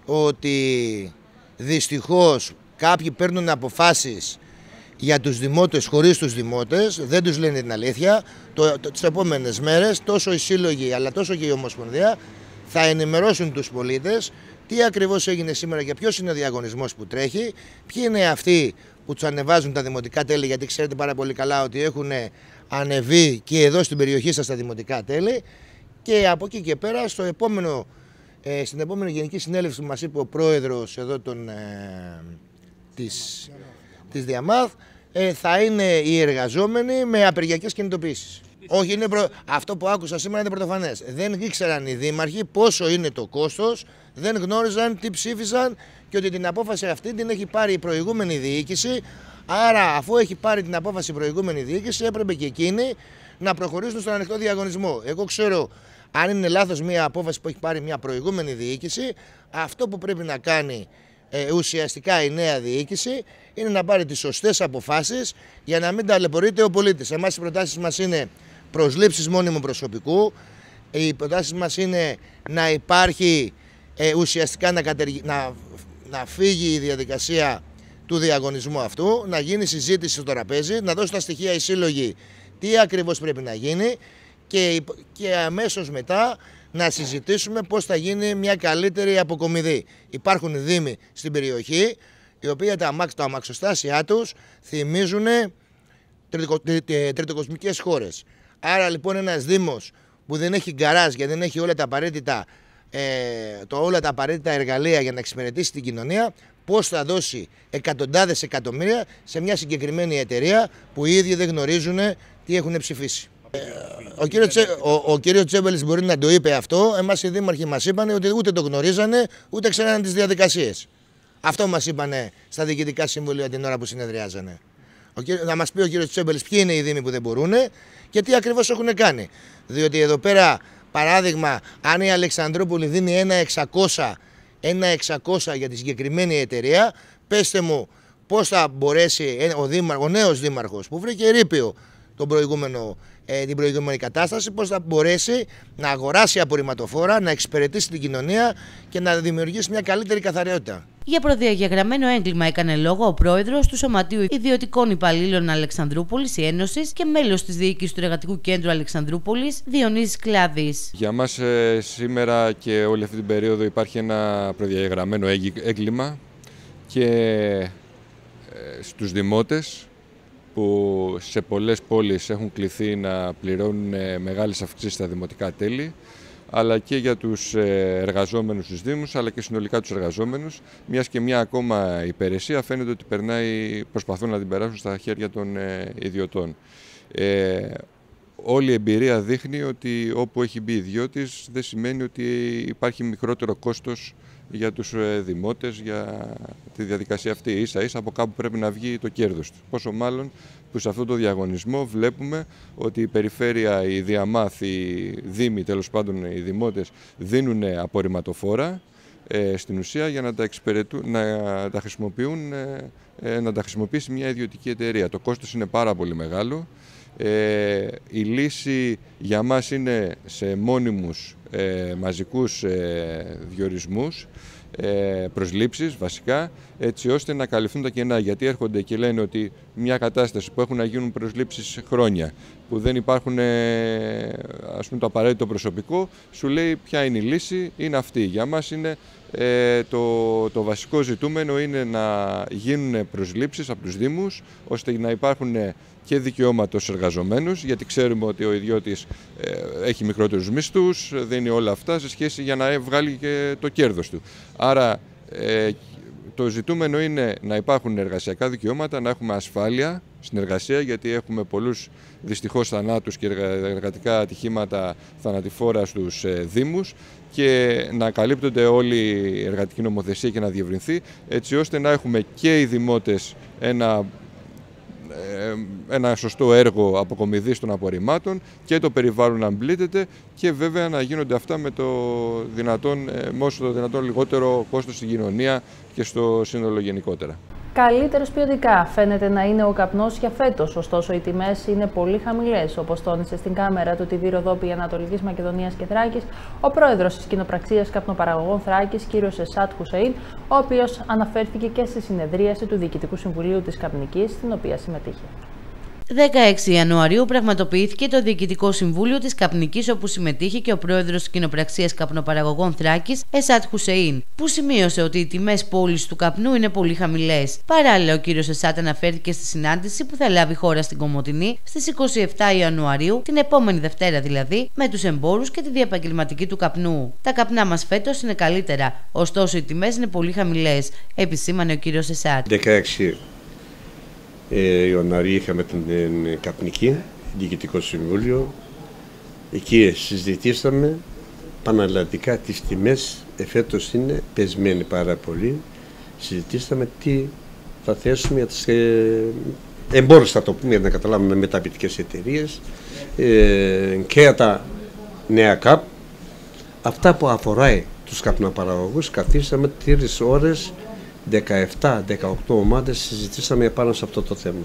Speaker 12: ότι δυστυχώς κάποιοι παίρνουν αποφάσεις για τους δημότες χωρίς τους δημότες, δεν τους λένε την αλήθεια. Το, το, τις επόμενες μέρες τόσο οι σύλλογοι αλλά τόσο και η Ομοσπονδία θα ενημερώσουν τους πολίτες τι ακριβώς έγινε σήμερα και ποιος είναι ο διαγωνισμός που τρέχει, ποιοι είναι αυτοί που τους ανεβάζουν τα δημοτικά τέλη, γιατί ξέρετε πάρα πολύ καλά ότι έχουν ανεβεί και εδώ στην περιοχή σας τα δημοτικά τέλη, και από εκεί και πέρα στο επόμενο, ε, στην επόμενη Γενική Συνέλευση που μας είπε ο πρόεδρος εδώ τον, ε, της, της Διαμάθ, ε, θα είναι οι εργαζόμενοι με απεργιακές κινητοποιήσεις. Όχι, είναι προ... αυτό που άκουσα σήμερα είναι πρωτοφανές. Δεν ήξεραν οι δήμαρχοι πόσο είναι το κόστος, δεν γνώριζαν τι ψήφισαν και ότι την απόφαση αυτή την έχει πάρει η προηγούμενη διοίκηση. Άρα, αφού έχει πάρει την απόφαση η προηγούμενη διοίκηση, έπρεπε και εκείνοι να προχωρήσουν στον ανοιχτό διαγωνισμό. Εγώ ξέρω, αν είναι λάθος μια απόφαση που έχει πάρει μια προηγούμενη διοίκηση, αυτό που πρέπει να κάνει ε, ουσιαστικά η νέα διοίκηση είναι να πάρει τις σωστές αποφάσεις για να μην ταλαιπωρείται ο πολίτης. Εμάς οι προτάσεις μας είναι προσλήψεις μόνιμου προσωπικού, οι προτάσεις μας είναι να υπάρχει ε, ουσιαστικά να, κατεργ... να, να φύγει η διαδικασία του διαγωνισμού αυτού, να γίνει συζήτηση στο τραπέζι, να δώσουν τα στοιχεία οι σύλλογοι τι ακριβώς πρέπει να γίνει και, και αμέσως μετά να συζητήσουμε πώς θα γίνει μια καλύτερη αποκομιδή. Υπάρχουν δήμοι στην περιοχή οι οποίοι τα, τα αμαξοστάσια τους θυμίζουν τριτοκοσμικές χώρες. Άρα λοιπόν ένας δήμος που δεν έχει γκαράζ και δεν έχει όλα τα απαραίτητα, ε, το, όλα τα απαραίτητα εργαλεία για να εξυπηρετήσει την κοινωνία, πώς θα δώσει εκατοντάδες εκατομμύρια σε μια συγκεκριμένη εταιρεία που οι ίδιοι δεν γνωρίζουν τι έχουν ψηφίσει. Ε, ο κύριος Τσε, ο, ο κύριος Τσέμπελης μπορεί να το είπε αυτό, εμάς οι δήμαρχοι μας είπαν ότι ούτε το γνωρίζανε ούτε ξέραν τις διαδικασίες. Αυτό μας είπανε στα διοικητικά συμβούλια την ώρα που συνεδριάζανε. Ο κύριος, να μας πει ο κύριος Τσέμπελης ποιοι είναι οι δήμοι που δεν μπορούν και τι ακριβώς έχουν κάνει. Διότι εδώ πέρα, παράδειγμα, αν η Αλεξανδρούπολη δίνει ένα εξακόσια για τη συγκεκριμένη εταιρεία, πέστε μου πώς θα μπορέσει ο, δήμαρχος, ο νέος δήμαρχος που βρήκε ερείπιο τον προηγούμενο, ε, την προηγούμενη κατάσταση, πώς θα μπορέσει να αγοράσει απορριμματοφόρα, να εξυπηρετήσει την κοινωνία και να δημιουργήσει μια καλύτερη καθαριότητα.
Speaker 3: Για προδιαγεγραμμένο έγκλημα έκανε λόγο ο πρόεδρος του Σωματείου Ιδιωτικών Υπαλλήλων Αλεξανδρούπολης, η Ένωσης, και μέλος της διοίκησης του Εργατικού Κέντρου Αλεξανδρούπολης, Διονύσης Κλάδης.
Speaker 13: Για μας ε, σήμερα και όλη αυτή την περίοδο υπάρχει ένα προδιαγεγραμμένο έγκλημα και ε, στους δημότες που σε πολλές πόλεις έχουν κληθεί να πληρώνουν μεγάλες αυξήσεις στα δημοτικά τέλη, αλλά και για τους εργαζόμενους στους Δήμους, αλλά και συνολικά τους εργαζόμενους, μιας και μια ακόμα υπηρεσία φαίνεται ότι περνάει, προσπαθούν να την περάσουν στα χέρια των ιδιωτών. Ε, όλη η εμπειρία δείχνει ότι όπου έχει μπει ιδιώτης δεν σημαίνει ότι υπάρχει μικρότερο κόστος για τους δημότες, για τη διαδικασία αυτή. Ίσα ίσα από κάπου πρέπει να βγει το κέρδος του. Πόσο μάλλον που σε αυτό το διαγωνισμό βλέπουμε ότι η περιφέρεια, οι Διαμάθ, οι δήμοι, τέλος πάντων οι δημότες, δίνουν απορριμματοφόρα ε, στην ουσία για να τα, να τα χρησιμοποιούν, ε, να τα χρησιμοποιήσει μια ιδιωτική εταιρεία. Το κόστος είναι πάρα πολύ μεγάλο. Ε, η λύση για μας είναι σε μόνιμους ε, μαζικούς ε, διορισμούς, ε, προσλήψεις βασικά, έτσι ώστε να καλυφθούν τα κενά, γιατί έρχονται και λένε ότι μια κατάσταση που έχουν να γίνουν προσλήψεις χρόνια, που δεν υπάρχουν ε, ας πούμε το απαραίτητο προσωπικό, σου λέει ποια είναι η λύση, είναι αυτή. Για μας είναι ε, το, το βασικό ζητούμενο είναι να γίνουν προσλήψεις από τους Δήμους, ώστε να υπάρχουν και δικαιώματα στους εργαζομένους, γιατί ξέρουμε ότι ο ιδιώτης ε, έχει μικρότερους μισθούς, δίνει όλα αυτά σε σχέση για να βγάλει και το κέρδος του. Άρα ε, το ζητούμενο είναι να υπάρχουν εργασιακά δικαιώματα, να έχουμε ασφάλεια συνεργασία, γιατί έχουμε πολλούς δυστυχώς θανάτους και εργατικά ατυχήματα θανατηφόρα στους δήμους, και να καλύπτονται όλη η εργατική νομοθεσία και να διευρυνθεί, έτσι ώστε να έχουμε και οι δημότες ένα, ένα σωστό έργο αποκομιδής των απορριμμάτων και το περιβάλλον να μπλίτεται, και βέβαια να γίνονται αυτά με το δυνατόν, με όσο το δυνατόν λιγότερο κόστος στην κοινωνία και στο σύνολο γενικότερα.
Speaker 1: Καλύτερος ποιοτικά φαίνεται να είναι ο καπνός για φέτος, ωστόσο οι τιμές είναι πολύ χαμηλές, όπως τόνισε στην κάμερα του τι βι Ροδόπη Ανατολικής Μακεδονίας και Θράκης ο πρόεδρος της Κοινοπραξίας Καπνοπαραγωγών Θράκης, κ. Εσάτ Χουσέιν, ο οποίος αναφέρθηκε και στη συνεδρίαση του Διοικητικού Συμβουλίου της Καπνικής, στην οποία συμμετείχε.
Speaker 3: δεκαέξι Ιανουαρίου πραγματοποιήθηκε το Διοικητικό Συμβούλιο της Καπνικής, όπου συμμετείχε και ο πρόεδρος της Κοινοπραξίας Καπνοπαραγωγών Θράκης, Εσάτ Χουσέιν, που σημείωσε ότι οι τιμές πώλησης του καπνού είναι πολύ χαμηλές. Παράλληλα, ο κ. Εσάτ αναφέρθηκε στη συνάντηση που θα λάβει χώρα στην Κομοτηνή στις είκοσι επτά Ιανουαρίου, την επόμενη Δευτέρα δηλαδή, με τους εμπόρους και τη διαπαγγελματική του καπνού. Τα καπνά μας φέτος είναι καλύτερα, ωστόσο οι τιμές είναι πολύ χαμηλές, επισήμανε ο κ. Εσάτ.
Speaker 14: δεκαέξι Ιανουαρίου είχαμε την Καπνική, Διοικητικό Συμβούλιο. Εκεί συζητήσαμε πανελλαδικά τις τιμές. Εφέτος είναι πεσμένοι πάρα πολύ. Συζητήσαμε τι θα θέσουμε για τις εμπόρους, θα το πούμε, για να καταλάβουμε, μεταποιητικές εταιρείες ε, και τα νέα ΚΑΠ. Αυτά που αφορά τους καπνοπαραγωγούς, καθίσαμε τρεις ώρες, δεκαεπτά δεκαοκτώ ομάδες συζητήσαμε πάνω σε αυτό το θέμα.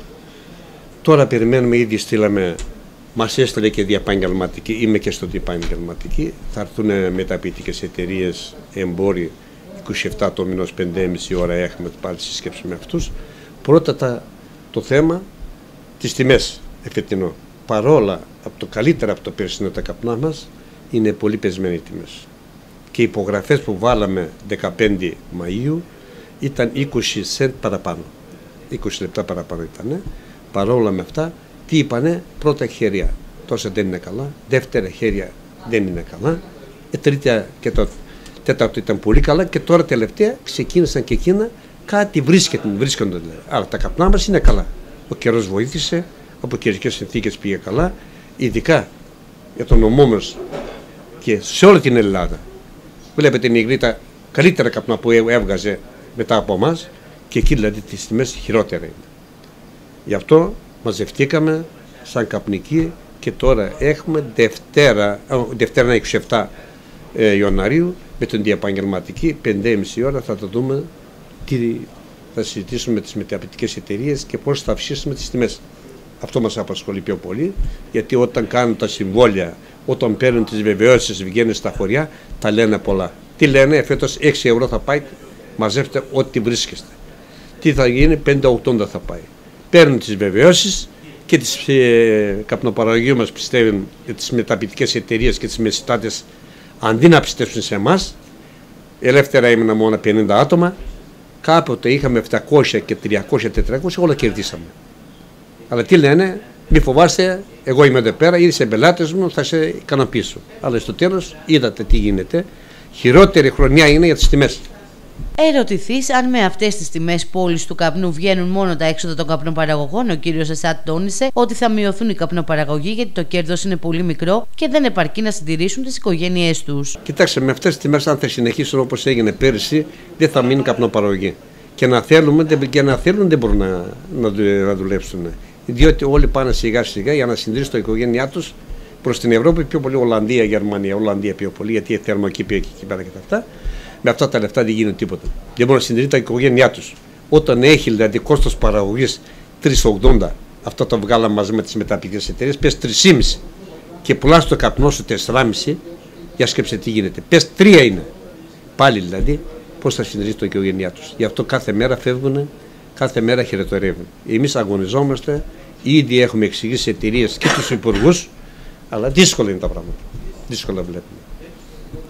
Speaker 14: Τώρα περιμένουμε, ήδη στείλαμε, μας έστειλε και διαπαγγελματική, είμαι και στο διαπαγγελματική, θα έρθουν μεταποιητικές εταιρείες, εμπόροι, είκοσι επτά το μηνός, πέντε και μισή ώρα έχουμε πάλι συσκέψη με αυτούς. Πρώτα τα, το θέμα τις τιμές εφετινό. Παρόλα από το καλύτερα από το περσινό τα καπνά μας, είναι πολύ πεσμένοι τιμές. Και οι υπογραφές που βάλαμε δεκαπέντε Μαΐου ήταν είκοσι σεντ παραπάνω. είκοσι λεπτά παραπάνω ήταν. Παρόλα με αυτά, τι είπανε, πρώτα χέρια τόσα δεν είναι καλά, δεύτερα χέρια δεν είναι καλά, η τρίτα και το τέταρτο ήταν πολύ καλά, και τώρα τελευταία ξεκίνησαν και εκείνα κάτι βρίσκεται, βρίσκονται δηλαδή. Άρα τα καπνά μας είναι καλά. Ο καιρός βοήθησε, από καιρικές συνθήκες πήγε καλά, ειδικά για τον νομό μας και σε όλη την Ελλάδα. Βλέπετε η Νιγρήτα καλύτερα καπνά που έβγαζε μετά από εμάς, και εκεί δηλαδή τις τιμές χειρότερα είναι. Γι' αυτό μαζευτήκαμε σαν Καπνική και τώρα έχουμε Δευτέρα, Δευτέρα είκοσι επτά Ιανουαρίου με την διαπαγγελματική, πέντε και μισή ώρα θα το δούμε τι θα συζητήσουμε με τις μεταποιητικές εταιρείες και πώς θα αυξήσουμε τις τιμές. Αυτό μας απασχολεί πιο πολύ, γιατί όταν κάνουν τα συμβόλαια, όταν παίρνουν τις βεβαιώσεις, βγαίνουν στα χωριά, τα λένε πολλά. Τι λένε, φέτος έξι ευρώ θα πάει, μαζεύτε ό,τι βρίσκεστε. Τι θα γίνει, πέντε ογδόντα θα πάει. Παίρνουν τις βεβαιώσεις και τις ε, καπνοπαραγωγοί μας πιστεύουν, τις μεταποιητικές εταιρείες και τις μεσητάτες, αντί να πιστέψουν σε εμάς, ελεύθερα έμεινα μόνο πενήντα άτομα, κάποτε είχαμε επτακόσια και τριακόσια τετρακόσια, όλα κερδίσαμε. Αλλά τι λένε, μη φοβάστε, εγώ είμαι εδώ πέρα, είσαι πελάτες μου, θα σε ικανοποιήσω. Αλλά στο τέλος είδατε τι γίνεται. Χειρότερη χρονιά είναι για τις τιμές.
Speaker 3: Ερωτηθείς αν με αυτές τις τιμές πώλησης του καπνού βγαίνουν μόνο τα έξοδα των καπνοπαραγωγών, ο κύριος Εσάτ τόνισε ότι θα μειωθούν οι καπνοπαραγωγοί γιατί το κέρδος είναι πολύ μικρό και δεν επαρκεί να συντηρήσουν τις οικογένειές τους.
Speaker 14: Κοιτάξτε, με αυτές τις τιμές, αν θα συνεχίσουν όπως έγινε πέρυσι, δεν θα μείνουν καπνοπαραγωγοί. Και να θέλουμε και να θέλουν δεν μπορούν να, να, να δουλέψουν. Διότι όλοι πάνε σιγά σιγά για να συντηρήσουν την οικογένειά τους προς την Ευρώπη, πιο πολύ Ολλανδία, Γερμανία, Ολλανδία πιο πολύ, γιατί η θερμοκήπια και εκεί πέρα και τα αυτά. Με αυτά τα λεφτά δεν γίνεται τίποτα. Δεν μπορεί να συντηρεί την οικογένειά τους. Όταν έχει δηλαδή κόστος παραγωγής τρία ογδόντα, αυτό το βγάλαμε μαζί με τις μεταποιητικές εταιρείες, πες τρία κόμμα πέντε και πουλάς το καπνό σου τέσσερα κόμμα πέντε, για σκέψε τι γίνεται. Πες τρία είναι. Πάλι δηλαδή πώς θα συντηρήσει την οικογένειά τους. Γι' αυτό κάθε μέρα φεύγουν, κάθε μέρα χειροτορεύουν. Εμείς αγωνιζόμαστε, ήδη έχουμε εξηγήσει εταιρείες και τους υπουργούς, αλλά δύσκολα είναι τα πράγματα. Δύσκολα βλέπουμε.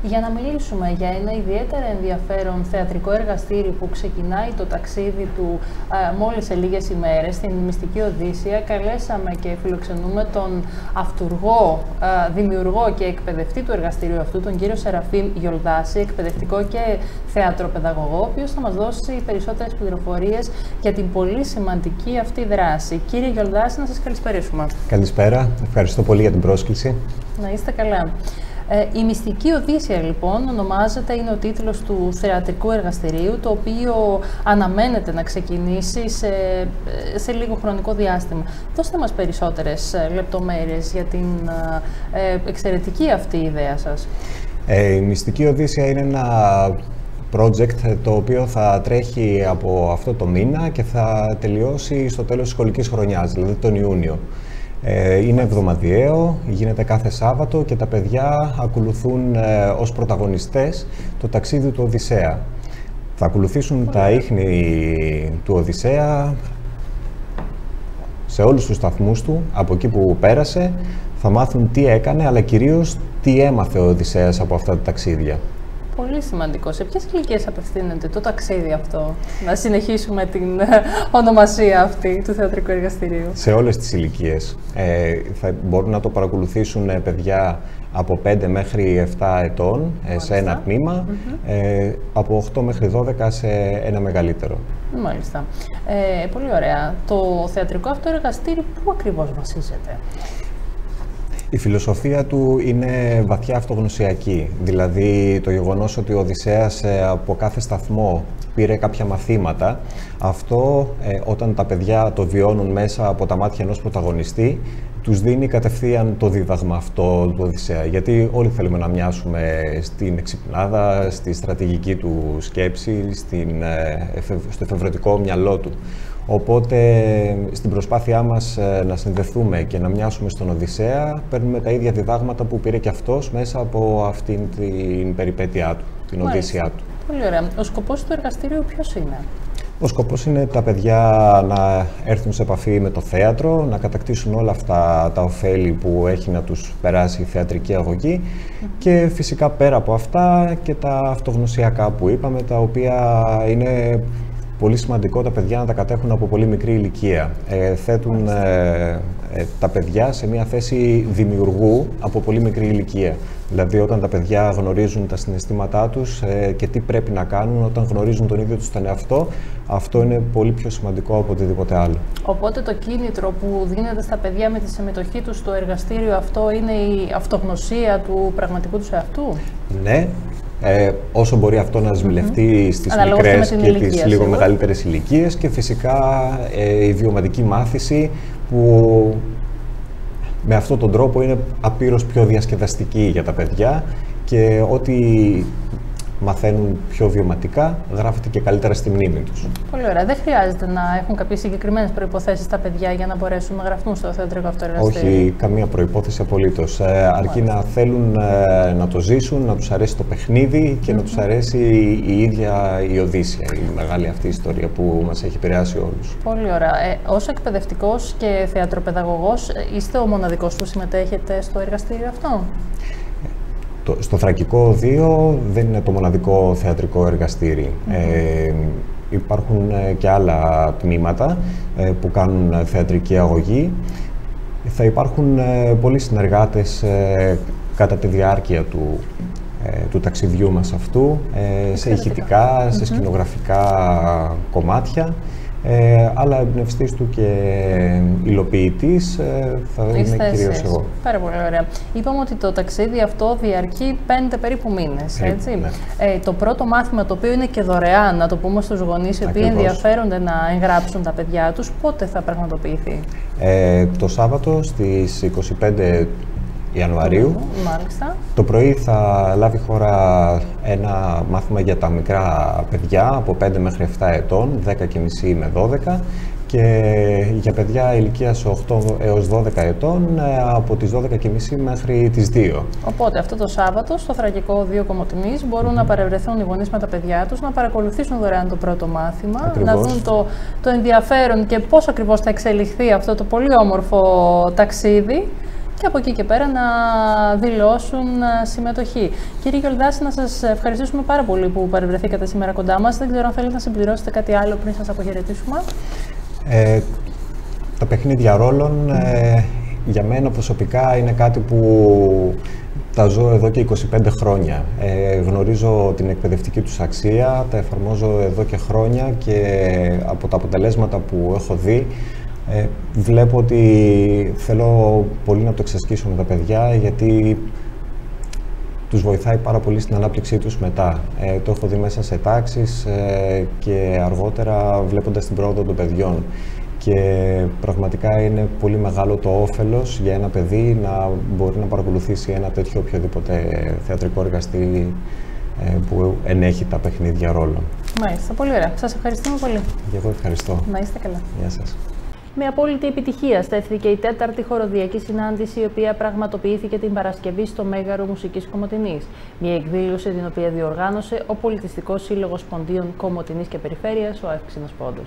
Speaker 1: για να μιλήσουμε για ένα ιδιαίτερα ενδιαφέρον θεατρικό εργαστήρι που ξεκινάει το ταξίδι του α, μόλις σε λίγες ημέρες, στην Μυστική Οδύσσεια. Καλέσαμε και φιλοξενούμε τον αυτουργό, α, δημιουργό και εκπαιδευτή του εργαστηρίου αυτού, τον κύριο Σεραφείμ Γιολδάση, εκπαιδευτικό και θεατροπαιδαγωγό, ο οποίος θα μας δώσει περισσότερες πληροφορίες για την πολύ σημαντική αυτή δράση. Κύριε Γιολδάση, να σας καλησπερίσουμε.
Speaker 15: Καλησπέρα, ευχαριστώ πολύ για την πρόσκληση.
Speaker 1: Να είστε καλά. Ε, η Μυστική Οδύσσεια, λοιπόν, ονομάζεται, είναι ο τίτλος του θεατρικού εργαστηρίου, το οποίο αναμένεται να ξεκινήσει σε, σε λίγο χρονικό διάστημα. Δώστε μας περισσότερες λεπτομέρειες για την ε, εξαιρετική αυτή ιδέα σας.
Speaker 15: Ε, η Μυστική Οδύσσεια είναι ένα project το οποίο θα τρέχει από αυτό το μήνα και θα τελειώσει στο τέλος της σχολικής χρονιάς, δηλαδή τον Ιούνιο. Είναι εβδομαδιαίο, γίνεται κάθε Σάββατο και τα παιδιά ακολουθούν ε, ως πρωταγωνιστές το ταξίδι του Οδυσσέα. Θα ακολουθήσουν τα ίχνη του Οδυσσέα σε όλους τους σταθμούς του, από εκεί που πέρασε, θα μάθουν τι έκανε, αλλά κυρίως τι έμαθε ο Οδυσσέας από αυτά τα ταξίδια.
Speaker 1: Πολύ σημαντικό. Σε ποιες ηλικίες απευθύνεται το ταξίδι αυτό, να συνεχίσουμε την ονομασία αυτή του θεατρικού εργαστηρίου?
Speaker 15: Σε όλες τις ηλικίες. Ε, θα μπορούν να το παρακολουθήσουν παιδιά από πέντε μέχρι επτά ετών ε, σε ένα τμήμα, mm-hmm. ε, από οκτώ μέχρι δώδεκα σε ένα μεγαλύτερο.
Speaker 1: Μάλιστα. Ε, πολύ ωραία. Το θεατρικό αυτό εργαστήρι πού ακριβώς βασίζεται?
Speaker 15: Η φιλοσοφία του είναι βαθιά αυτογνωσιακή, δηλαδή το γεγονός ότι ο Οδυσσέας από κάθε σταθμό πήρε κάποια μαθήματα, αυτό ε, όταν τα παιδιά το βιώνουν μέσα από τα μάτια ενός πρωταγωνιστή, τους δίνει κατευθείαν το δίδαγμα αυτό του Οδυσσέα. Γιατί όλοι θέλουμε να μοιάσουμε στην εξυπνάδα, στη στρατηγική του σκέψη, στην, ε, στο εφευρετικό μυαλό του. Οπότε, στην προσπάθειά μας να συνδεθούμε και να μοιάσουμε στον Οδυσσέα, παίρνουμε τα ίδια διδάγματα που πήρε και αυτός μέσα από αυτήν την περιπέτειά του, την
Speaker 1: Μάλιστα.
Speaker 15: Οδύσσειά του.
Speaker 1: Πολύ ωραία. Ο σκοπός του εργαστηρίου ποιος είναι?
Speaker 15: Ο σκοπός είναι τα παιδιά να έρθουν σε επαφή με το θέατρο, να κατακτήσουν όλα αυτά τα ωφέλη που έχει να τους περάσει η θεατρική αγωγή mm-hmm. και φυσικά πέρα από αυτά και τα αυτογνωσιακά που είπαμε, τα οποία είναι πολύ σημαντικό τα παιδιά να τα κατέχουν από πολύ μικρή ηλικία. Ε, θέτουν ε, ε, τα παιδιά σε μια θέση δημιουργού από πολύ μικρή ηλικία. Δηλαδή, όταν τα παιδιά γνωρίζουν τα συναισθήματά τους ε, και τι πρέπει να κάνουν, όταν γνωρίζουν τον ίδιο τους τον εαυτό, αυτό είναι πολύ πιο σημαντικό από οτιδήποτε άλλο.
Speaker 1: Οπότε το κίνητρο που δίνεται στα παιδιά με τη συμμετοχή τους στο εργαστήριο αυτό είναι η αυτογνωσία του πραγματικού τους εαυτού?
Speaker 15: Ναι. Ε, όσο μπορεί αυτό να σμιλευτεί mm-hmm. στις μικρές και ηλικία, τις λίγο σίγουρα. μεγαλύτερες ηλικίες, και φυσικά ε, η βιωματική μάθηση που με αυτόν τον τρόπο είναι απείρως πιο διασκεδαστική για τα παιδιά, και ό,τι μαθαίνουν πιο βιωματικά γράφεται και καλύτερα στη μνήμη τους.
Speaker 1: Πολύ ωραία. Δεν χρειάζεται να έχουν κάποιες συγκεκριμένες προϋποθέσεις τα παιδιά για να μπορέσουν να γραφτούν στο θεατρικό αυτό εργαστήριο?
Speaker 15: Όχι, καμία προϋπόθεση απολύτως. Ε, αρκεί να θέλουν ε, να το ζήσουν, να τους αρέσει το παιχνίδι και mm-hmm. να τους αρέσει η ίδια η Οδύσσεια, η μεγάλη αυτή ιστορία που μας έχει επηρεάσει όλους.
Speaker 1: Πολύ ωραία. Ε, ως εκπαιδευτικός και θεατροπαιδαγωγός, είστε ο μοναδικός που συμμετέχετε στο εργαστήριο αυτό?
Speaker 15: Στο Θρακικό δύο δεν είναι το μοναδικό θεατρικό εργαστήρι. Mm-hmm. Ε, υπάρχουν και άλλα τμήματα ε, που κάνουν θεατρική αγωγή. Θα υπάρχουν ε, πολλοί συνεργάτες ε, κατά τη διάρκεια του, ε, του ταξιδιού μας αυτού, ε, σε ηχητικά, σε mm-hmm. σκηνογραφικά κομμάτια. Ε, αλλά εμπνευστής του και υλοποιητής ε, θα
Speaker 1: Είστε
Speaker 15: είναι κυρίως
Speaker 1: εσείς.
Speaker 15: εγώ.
Speaker 1: Πάρα πολύ ωραία. Είπαμε ότι το ταξίδι αυτό διαρκεί πέντε περίπου μήνες, έτσι. Ναι. Ε, το πρώτο μάθημα, το οποίο είναι και δωρεάν, να το πούμε στους γονείς οι οποίοι ενδιαφέρονται να εγγράψουν τα παιδιά τους, πότε θα πραγματοποιηθεί?
Speaker 15: Ε, το Σάββατο στις είκοσι πέντε Ιανουαρίου.
Speaker 1: Μάλιστα.
Speaker 15: Το πρωί θα λάβει χώρα ένα μάθημα για τα μικρά παιδιά από πέντε μέχρι επτά ετών, δέκα και μισή με δώδεκα, και για παιδιά ηλικίας οκτώ έως δώδεκα ετών από τις δώδεκα και μισή μέχρι τις δύο.
Speaker 1: Οπότε αυτό το Σάββατο στο Θρακικό δύο Κομοτηνής μπορούν mm-hmm. να παρευρεθούν οι γονείς με τα παιδιά τους, να παρακολουθήσουν δωρεάν το πρώτο μάθημα, ακριβώς. να δουν το, το ενδιαφέρον και πώς ακριβώς θα εξελιχθεί αυτό το πολύ όμορφο ταξίδι. και από εκεί και πέρα να δηλώσουν συμμετοχή. Κύριε Γιολδάση, να σας ευχαριστήσουμε πάρα πολύ που παρευρεθήκατε σήμερα κοντά μας. Δεν ξέρω αν θέλετε να συμπληρώσετε κάτι άλλο πριν σας αποχαιρετήσουμε.
Speaker 15: Ε, τα παιχνίδια ρόλων ε, για μένα προσωπικά είναι κάτι που τα ζω εδώ και είκοσι πέντε χρόνια. Ε, γνωρίζω την εκπαιδευτική τους αξία, τα εφαρμόζω εδώ και χρόνια και από τα αποτελέσματα που έχω δει ε, βλέπω ότι θέλω πολύ να το εξασκήσω με τα παιδιά, γιατί τους βοηθάει πάρα πολύ στην ανάπτυξή τους μετά. Ε, το έχω δει μέσα σε τάξεις ε, και αργότερα βλέποντας την πρόοδο των παιδιών. Και πραγματικά είναι πολύ μεγάλο το όφελος για ένα παιδί να μπορεί να παρακολουθήσει ένα τέτοιο οποιοδήποτε θεατρικό εργαστήρι ε, που ενέχει τα παιχνίδια ρόλων.
Speaker 1: Μάλιστα, πολύ ωραία. Σας ευχαριστούμε πολύ.
Speaker 15: Και εγώ ευχαριστώ.
Speaker 1: Να είστε καλά.
Speaker 15: Γεια σας.
Speaker 1: Με απόλυτη επιτυχία στέφθηκε η τέταρτη χοροδιακή συνάντηση, η οποία πραγματοποιήθηκε την Παρασκευή στο Μέγαρο Μουσικής Κομοτηνής. Μια εκδήλωση την οποία διοργάνωσε ο Πολιτιστικός Σύλλογος Ποντίων Κομοτηνής και Περιφέρειας, ο Εύξηνος Πόντος.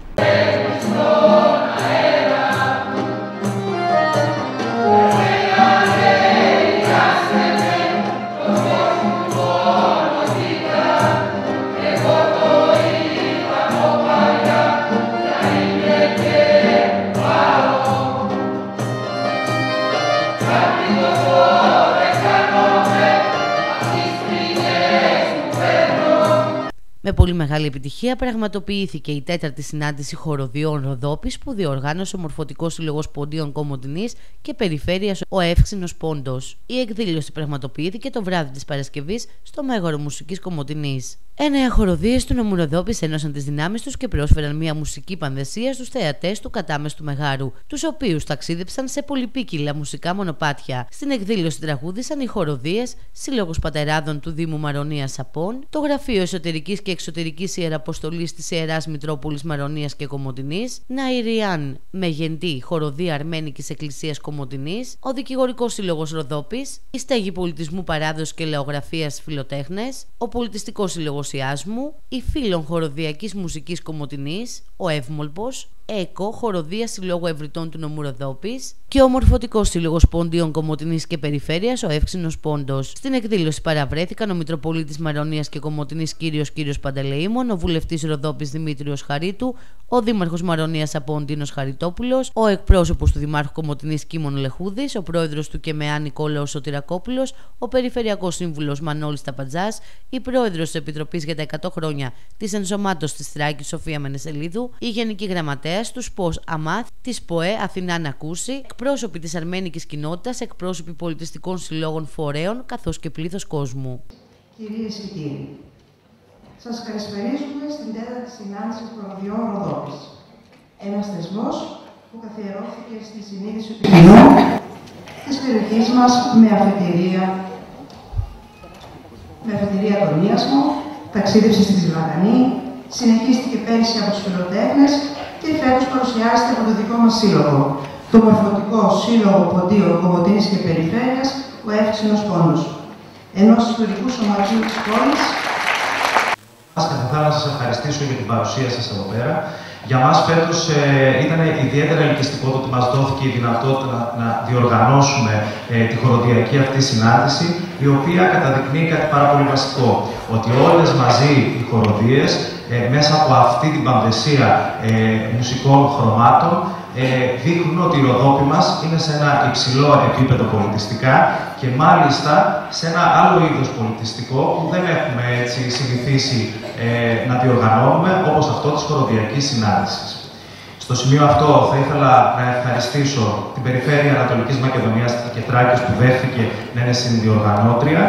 Speaker 3: Με πολύ μεγάλη επιτυχία πραγματοποιήθηκε η τέταρτη συνάντηση χοροδιών Ροδόπης που διοργάνωσε ο Μορφωτικός Σύλλογος Ποντίων Κομοτηνής και Περιφέρειας, ο Εύξηνος Πόντος. Η εκδήλωση πραγματοποιήθηκε το βράδυ της Παρασκευής στο Μέγαρο Μουσικής Κομοτηνής. Εννέα χοροδίες του νομού Ροδόπης ένωσαν τις δυνάμεις τους και πρόσφεραν μια μουσική πανδεσία στους θεατές του κατάμεστου Μεγάρου, τους οποίους ταξίδεψαν σε πολυπίκυλα μουσικά μονοπάτια. Στην εκδήλωση τραγούδησαν οι χοροδίες, Σύλλογος Πατεράδων του Δήμου Μαρονίας Σαπών, το Γραφείο Εσωτερικής και Εξωτερικής Ιεραποστολής της Ιεράς Μητρόπολης Μαρονίας και Κομοτηνής, Ναϊριάν Μεγεντή Χοροδία Αρμένικης Εκκλησίας Κομοτηνής, ο Δικηγορικός Σύλλογος Ροδόπης, η Στέγη Πολιτισμού Παράδοσης και Λαογραφίας Φιλοτέχνες, ο Πολιτιστικός Σύλλογος Ιάσμου, η Φίλων Χοροδιακής Μουσικής Κομοτηνής, ο Εύμολπος, ΕΚΟ, Χοροδία Συλλόγου Ευρυτών του νομού Ροδόπης και ο Μορφωτικός Σύλλογος Ποντίων Κομοτηνής και Περιφέρειας, ο Εύξηνος Πόντος. Στην εκδήλωση παραβρέθηκαν ο Μητροπολίτης Μαρονίας και Κομοτηνής Κύριος Κύριος Παντελεήμων, ο Βουλευτής Ροδόπης Δημήτριος Χαρίτου, ο Δήμαρχος Μαρονίας Σαπών Ντίνος Χαριτόπουλος, ο εκπρόσωπος του Δημάρχου Κομοτηνής Κίμων Λεχούδης, ο πρόεδρος του ΚΕΜΕΑ Νικόλαος Σωτηρακόπουλος, ο Περιφερειακός Σύμβουλος Μανώλης Ταπατζάς, η πρόεδρος της Επιτροπής για τα εκατό χρόνια της ενσωμάτωσης της Θράκης Σοφία Μενεσελίδου, η Γενική Γραμματέα του ΣΠΟΣ ΑΜΑΘ, της ΠΟΕ Αθηνά Νακούση, εκπρόσωποι της αρμένικης κοινότητας, εκπρόσωποι πολιτιστικών συλλόγων φορέων, καθώς και πλήθος κόσμου.
Speaker 16: Κυρίες και κύριοι, σας καλησπερίζουμε στην τέταρτη συνάντηση χοροδιών Ροδόπης. Ένας θεσμός που καθιερώθηκε στη συνείδηση του κοινού της περιοχής μας με αφετηρία, με αφετηρία τον Ιάσμο, ταξίδεψε στη Ζηλαγανή, συνεχίστηκε πέρυσι από τους φιλοτέχνες και φέτος παρουσιάζεται από το δικό μας σύλλογο, το Μορφωτικό Σύλλογο Ποντίων Κομοτηνής και Περιφέρειας, ο Εύξηνος Πόντος, ενός ιστορικού σωματείου της πόλης.
Speaker 17: Θα να σας ευχαριστήσω για την παρουσία σας εδώ πέρα. Για μας φέτος ε, ήταν ιδιαίτερα ελκυστικό το ότι μας δόθηκε η δυνατότητα να, να διοργανώσουμε ε, τη χοροδιακή αυτή συνάντηση, η οποία καταδεικνύει κάτι πάρα πολύ βασικό, ότι όλες μαζί οι χοροδίες ε, μέσα από αυτή την πανδεσία ε, μουσικών χρωμάτων ε, δείχνουν ότι η Ροδόπη μας είναι σε ένα υψηλό επίπεδο πολιτιστικά και μάλιστα σε ένα άλλο είδος πολιτιστικό που δεν έχουμε έτσι συνηθίσει ε, να διοργανώνουμε, όπως αυτό της χοροδιακής συνάντησης. Στο σημείο αυτό θα ήθελα να ευχαριστήσω την Περιφέρεια Ανατολικής Μακεδονίας και Θράκης που δέχθηκε να είναι συνδιοργανώτρια.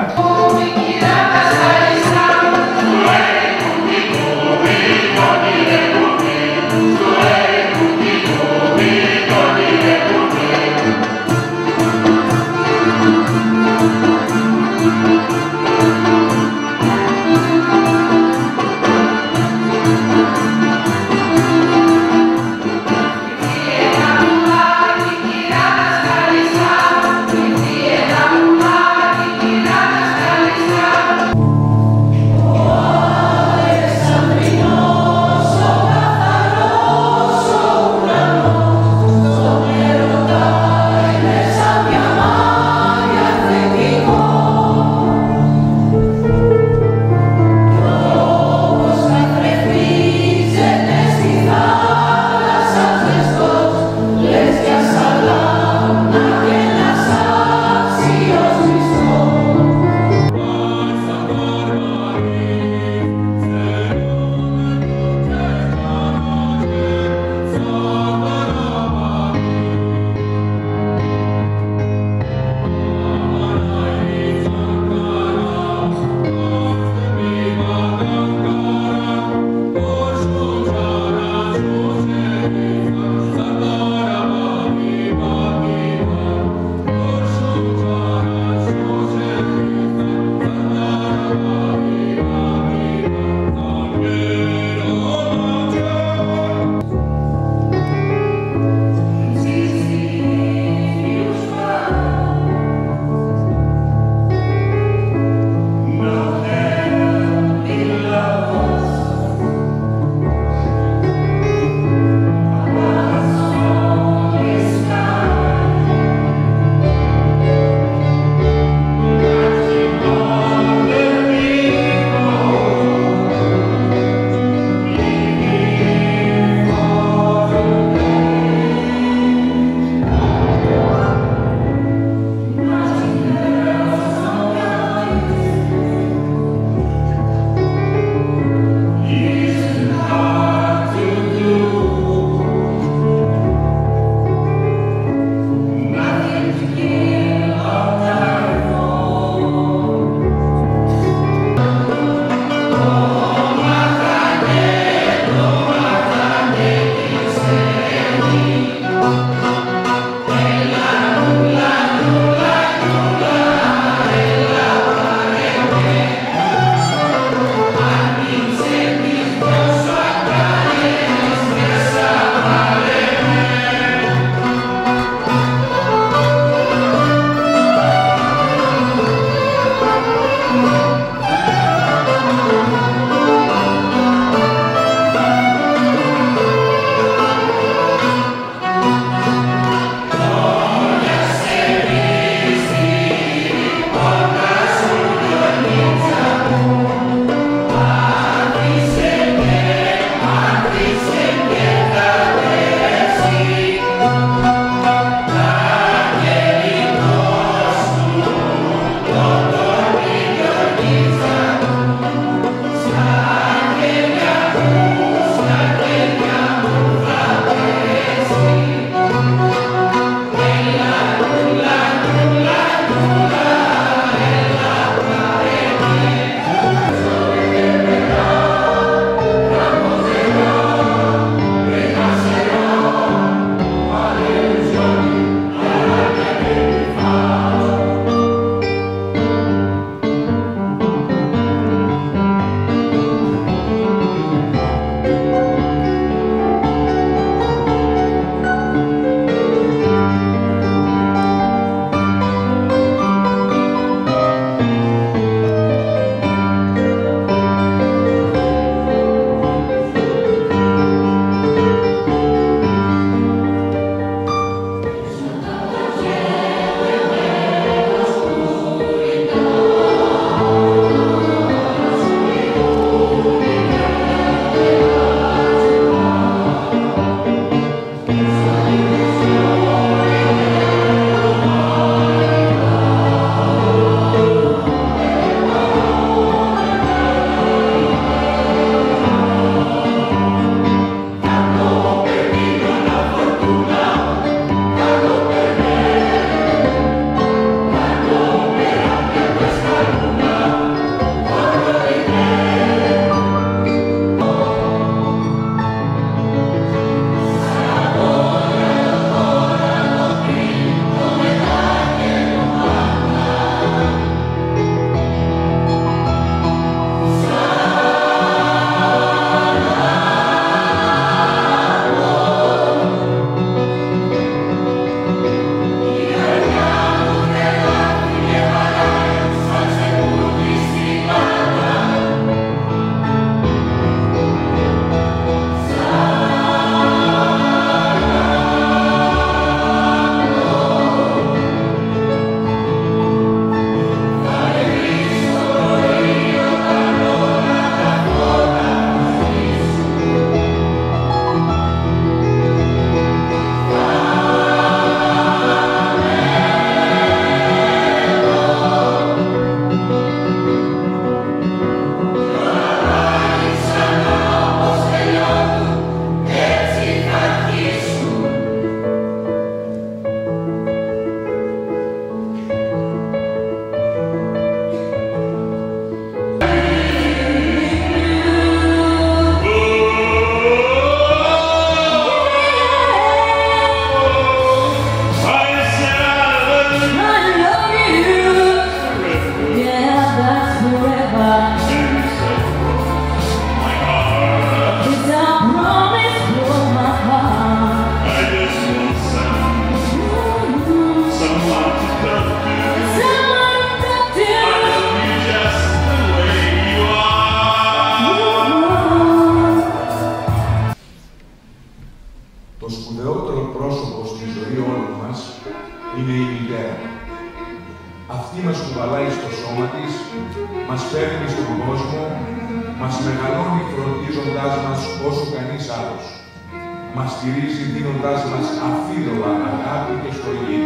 Speaker 18: Αυτή μας κουβαλάει στο σώμα της, μας φέρνει στον κόσμο, μας μεγαλώνει φροντίζοντάς μας όσο κανείς άλλος. Μας στηρίζει δίνοντάς μας αφίδωλα αγάπη και στοργή.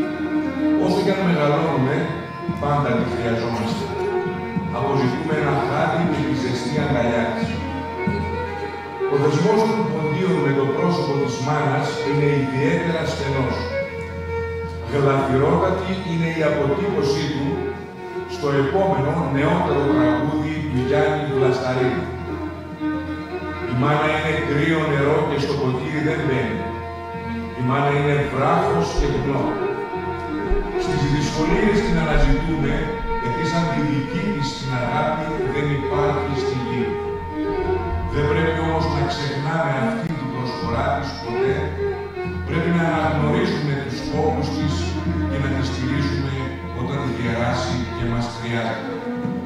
Speaker 18: Όσο και αν μεγαλώνουμε, πάντα τη χρειαζόμαστε. Αποζητούμε ένα χάδι και τη ζεστή αγκαλιά της. Ο δεσμός του ποντίων με το πρόσωπο της μάνας είναι ιδιαίτερα στενός. Γλαφυρότατη είναι η αποτύπωσή του στο επόμενο νεότερο τραγούδι του Γιάννη Βλασταρίδη. Η μάνα είναι κρύο νερό και στο ποτήρι δεν μπαίνει. Η μάνα είναι βράχος και βουνό. Στις δυσκολίες την αναζητούμε, γιατί σαν τη δική της την αγάπη δεν υπάρχει στη γη. Δεν πρέπει όμως να ξεχνάμε αυτή την προσφορά της ποτέ. Πρέπει να αναγνωρίσουμε τους κόπους της και να τη στηρίζουμε όταν γεράσει και μας χρειάζεται.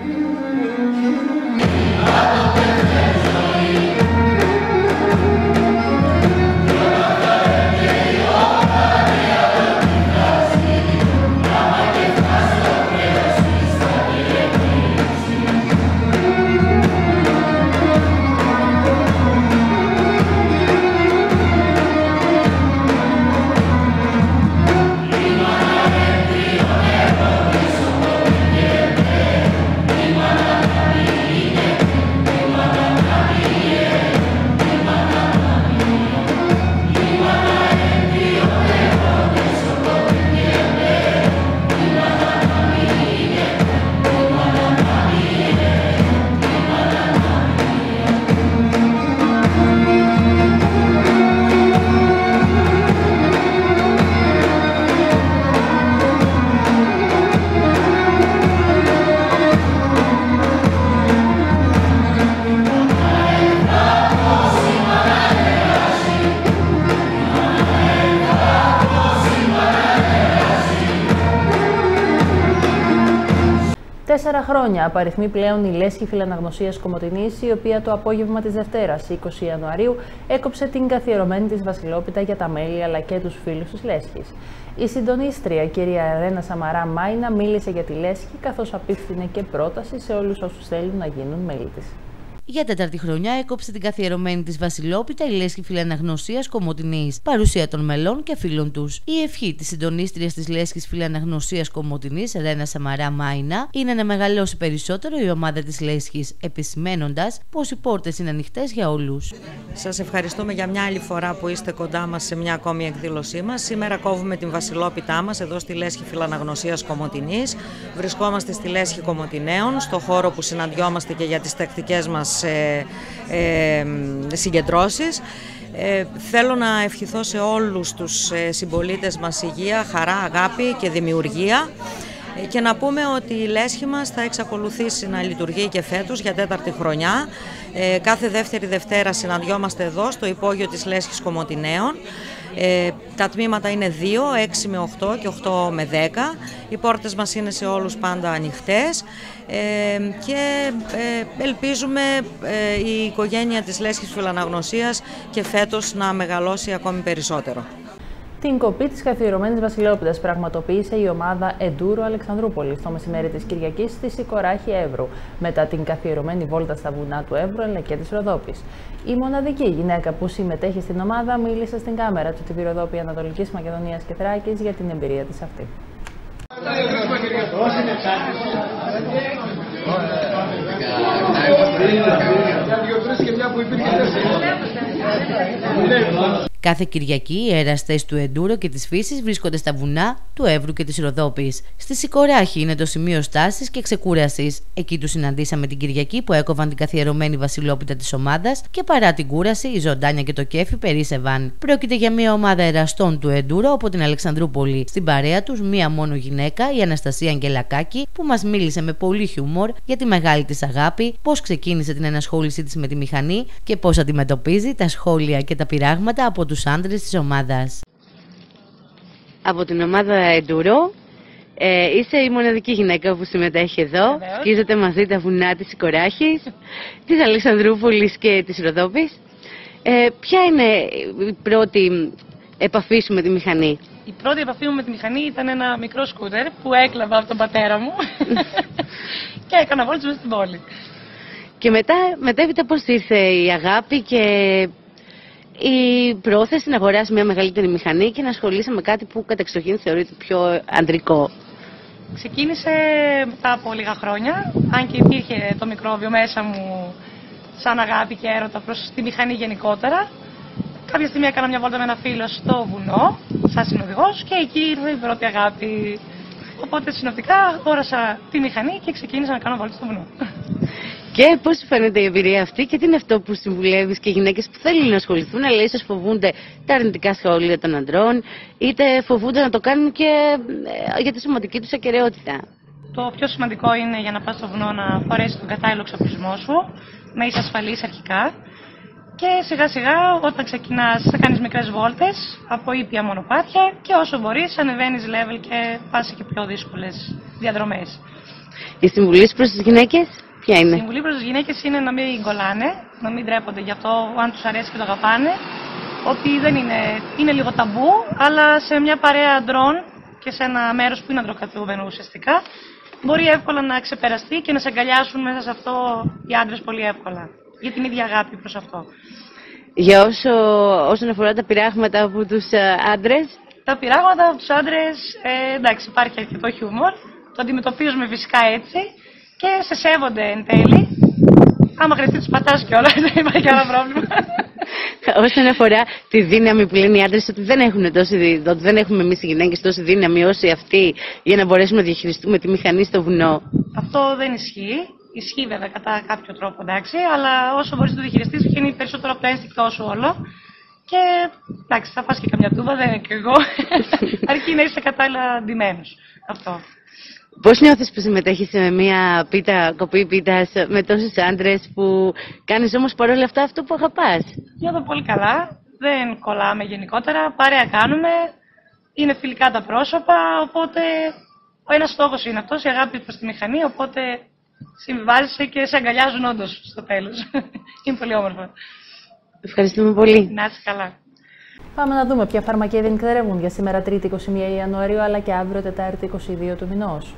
Speaker 1: Τέσσερα χρόνια απαριθμεί πλέον η Λέσχη Φιλαναγνωσίας Κομοτηνής, η οποία το απόγευμα της Δευτέρας, είκοσι Ιανουαρίου, έκοψε την καθιερωμένη της Βασιλόπιτα για τα μέλη αλλά και τους φίλους της Λέσχης. Η συντονίστρια, κυρία Ρένα Σαμαρά Μάινα, μίλησε για τη Λέσχη, καθώς απίφθινε και πρόταση σε όλους όσους θέλουν να γίνουν μέλη της.
Speaker 3: Για τέταρτη χρονιά έκοψε την καθιερωμένη της Βασιλόπιτα η Λέσχη Φιλαναγνωσίας Κομοτηνής, παρουσία των μελών και φίλων τους. Η ευχή της συντονίστριας της Λέσχης Φιλαναγνωσίας Κομοτηνής, Ρένα Σαμαρά Μάινα, είναι να μεγαλώσει περισσότερο η ομάδα της Λέσχης, επισημαίνοντας πως οι πόρτες είναι ανοιχτές για όλους.
Speaker 19: Σας ευχαριστούμε για μια άλλη φορά που είστε κοντά μας σε μια ακόμη εκδήλωσή μας. Σήμερα κόβουμε την Βασιλόπιτά μας εδώ στη Λέσχη Φιλαναγνωσίας Κομοτηνής. Βρισκόμαστε στη Λέσχη Κομοτηναίων, στο χώρο που συναντιόμαστε και για τις τακτικές μας Ε, ε, συγκεντρώσεις. Ε, θέλω να ευχηθώ σε όλους τους ε, συμπολίτες μας υγεία, χαρά, αγάπη και δημιουργία ε, και να πούμε ότι η Λέσχη μας θα εξακολουθήσει να λειτουργεί και φέτος για τέταρτη χρονιά. Ε, κάθε δεύτερη Δευτέρα συναντιόμαστε εδώ στο υπόγειο της Λέσχης Κομοτηναίων. Ε, τα τμήματα είναι δύο, έξι με οκτώ και οκτώ με δέκα. Οι πόρτες μας είναι σε όλους πάντα ανοιχτές ε, και ε, ελπίζουμε ε, η οικογένεια της Λέσχης Φιλαναγνωσίας και φέτος να μεγαλώσει ακόμη περισσότερο.
Speaker 1: Την κοπή της καθιερωμένης Βασιλόπιτας πραγματοποίησε η ομάδα Εντούρο Αλεξανδρούπολης το μεσημέρι της Κυριακής στη Σικοράχη Εύρου, μετά την καθιερωμένη βόλτα στα βουνά του Εύρου αλλά και της Ροδόπης. Η μοναδική γυναίκα που συμμετέχει στην ομάδα μίλησε στην κάμερα του τι βι Ροδόπη Ανατολικής Μακεδονίας και Θράκης για την εμπειρία της αυτή.
Speaker 3: Κάθε Κυριακή οι εραστές του Εντούρο και της φύσης βρίσκονται στα βουνά του Εύρου και της Ροδόπης. Στη Σικοράχη είναι το σημείο στάσης και ξεκούρασης. Εκεί τους συναντήσαμε την Κυριακή που έκοβαν την καθιερωμένη Βασιλόπιτα της ομάδας και παρά την κούραση, η ζωντάνια και το κέφι περίσευαν. Πρόκειται για μια ομάδα εραστών του Εντούρο από την Αλεξανδρούπολη. Στην παρέα τους μία μόνο γυναίκα, η Αναστασία Αγγελακάκη, που μας μίλησε με πολύ χιούμορ για τη μεγάλη της αγάπη, πώς ξεκίνησε την ενασχόλησή της με τη μηχανή και πώς αντιμετωπίζει τα σχόλια και τα πειράγματα από τους άντρες της ομάδας.
Speaker 20: Από την ομάδα Εντούρο, ε, είσαι η μοναδική γυναίκα που συμμετέχει εδώ. Σκίζετε μαζί τα βουνά της Σικοράχης, της Αλεξανδρούπολης και της Ροδόπης. Ε, ποια είναι η πρώτη επαφή σου με τη μηχανή?
Speaker 21: Η πρώτη επαφή μου με τη μηχανή ήταν ένα μικρό σκούτερ που έκλαβα από τον πατέρα μου και έκανα βόλτες μέσα στην πόλη.
Speaker 20: Και μετά, μετέπειτα πώς ήρθε η αγάπη και η πρόθεση να αγοράσει μια μεγαλύτερη μηχανή και να ασχολείσαι με κάτι που κατεξοχήν θεωρείται πιο αντρικό?
Speaker 21: Ξεκίνησε μετά από λίγα χρόνια, αν και υπήρχε το μικρόβιο μέσα μου σαν αγάπη και έρωτα προς τη μηχανή γενικότερα. Κάποια στιγμή έκανα μια βόλτα με ένα φίλο στο βουνό, σαν συνοδηγός, και εκεί ήρθε η πρώτη αγάπη. Οπότε συνοπτικά αγόρασα τη μηχανή και ξεκίνησα να κάνω βόλτα στο βουνό.
Speaker 20: Και πώς σου φαίνεται η εμπειρία αυτή και τι είναι αυτό που συμβουλεύεις και γυναίκες που θέλουν να ασχοληθούν, αλλά ίσως φοβούνται τα αρνητικά σχόλια των αντρών, είτε φοβούνται να το κάνουν και για τη σωματική τους ακεραιότητα?
Speaker 21: Το πιο σημαντικό είναι για να πας στο βουνό να φορέσεις τον κατάλληλο εξοπλισμό σου, να είσαι ασφαλής αρχικά. Και σιγά σιγά όταν ξεκινάς θα κάνεις μικρές βόλτες από ήπια μονοπάτια και όσο μπορείς ανεβαίνεις level και πας και πιο δύσκολες διαδρομές.
Speaker 20: Η συμβουλή προς τις γυναίκες ποια είναι?
Speaker 21: Η συμβουλή προς τις γυναίκες είναι να μην κολλάνε, να μην ντρέπονται γι' αυτό, αν τους αρέσει και το αγαπάνε. Ότι δεν είναι, είναι λίγο ταμπού, αλλά σε μια παρέα αντρών και σε ένα μέρος που είναι αντροκρατούμενο ουσιαστικά, μπορεί εύκολα να ξεπεραστεί και να σε αγκαλιάσουν μέσα σε αυτό οι άντρες πολύ εύκολα. Για την ίδια αγάπη προς αυτό.
Speaker 20: Για όσο, όσον αφορά τα πειράγματα από τους άντρες.
Speaker 21: Τα πειράγματα από τους άντρες, ε, εντάξει, υπάρχει αρκετό χιούμορ. Το αντιμετωπίζουμε φυσικά έτσι και σε σέβονται εν τέλει. Άμα χρειαστεί τους πατάς κιόλας, δεν υπάρχει κανένα πρόβλημα.
Speaker 20: Όσον αφορά τη δύναμη που λένε οι άντρες, ότι δεν, έχουν τόση, ότι δεν έχουμε εμείς οι γυναίκες τόση δύναμη όσο αυτοί για να μπορέσουμε να διαχειριστούμε τη μηχανή στο βουνό.
Speaker 21: Αυτό δεν ισχύει. Ισχύει βέβαια κατά κάποιο τρόπο, εντάξει, αλλά όσο μπορείς να το διαχειριστείς, βγαίνει περισσότερο από το ένστικτό σου όλο. Και εντάξει, θα φας και καμιά τούμπα, δεν είναι και εγώ. Αρκεί να είσαι κατάλληλα ντυμένος. Αυτό.
Speaker 20: Πώς νιώθεις που συμμετέχεις σε μια πίτα, κοπή πίτας με τόσους άντρες που κάνεις όμως παρόλα αυτά αυτό που αγαπάς?
Speaker 21: Νιώθω πολύ καλά. Δεν κολλάμε γενικότερα. Παρέα κάνουμε. Είναι φιλικά τα πρόσωπα. Οπότε ο ένας στόχος είναι αυτός, η αγάπη προς τη μηχανή. Οπότε συμβιβάζεσαι και σε αγκαλιάζουν όντως στο τέλος. Είναι πολύ όμορφο.
Speaker 20: Ευχαριστούμε πολύ.
Speaker 21: Να είσαι καλά.
Speaker 1: Πάμε να δούμε ποια φαρμακεία εκτερεύουν για σήμερα Τρίτη είκοσι μία Ιανουαρίου αλλά και αύριο Τετάρτη είκοσι δύο του μηνός.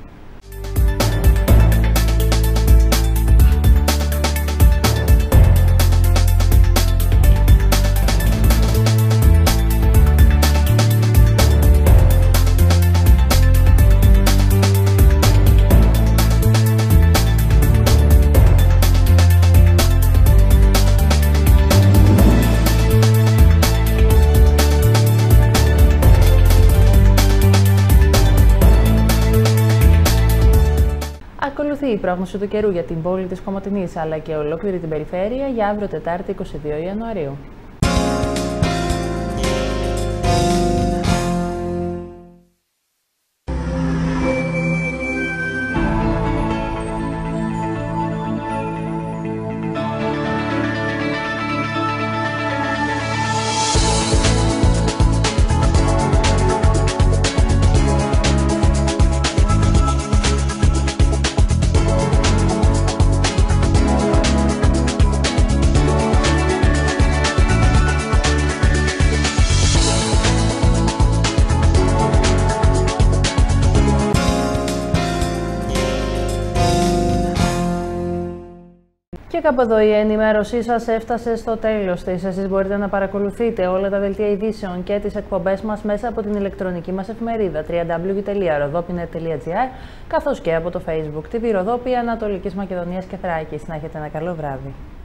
Speaker 1: Ακολουθεί η πρόγνωση του καιρού για την πόλη της Κομοτηνής αλλά και ολόκληρη την περιφέρεια για αύριο Τετάρτη είκοσι δύο Ιανουαρίου. Και κάπου εδώ η ενημέρωσή σας έφτασε στο τέλος της. Εσείς μπορείτε να παρακολουθείτε όλα τα δελτία ειδήσεων και τις εκπομπές μας μέσα από την ηλεκτρονική μας εφημερίδα double-u double-u double-u τελεία ροδόπι τελεία gr καθώς και από το Facebook τι βι Ροδόπη Ανατολικής Μακεδονίας και Θράκης. Να έχετε ένα καλό βράδυ.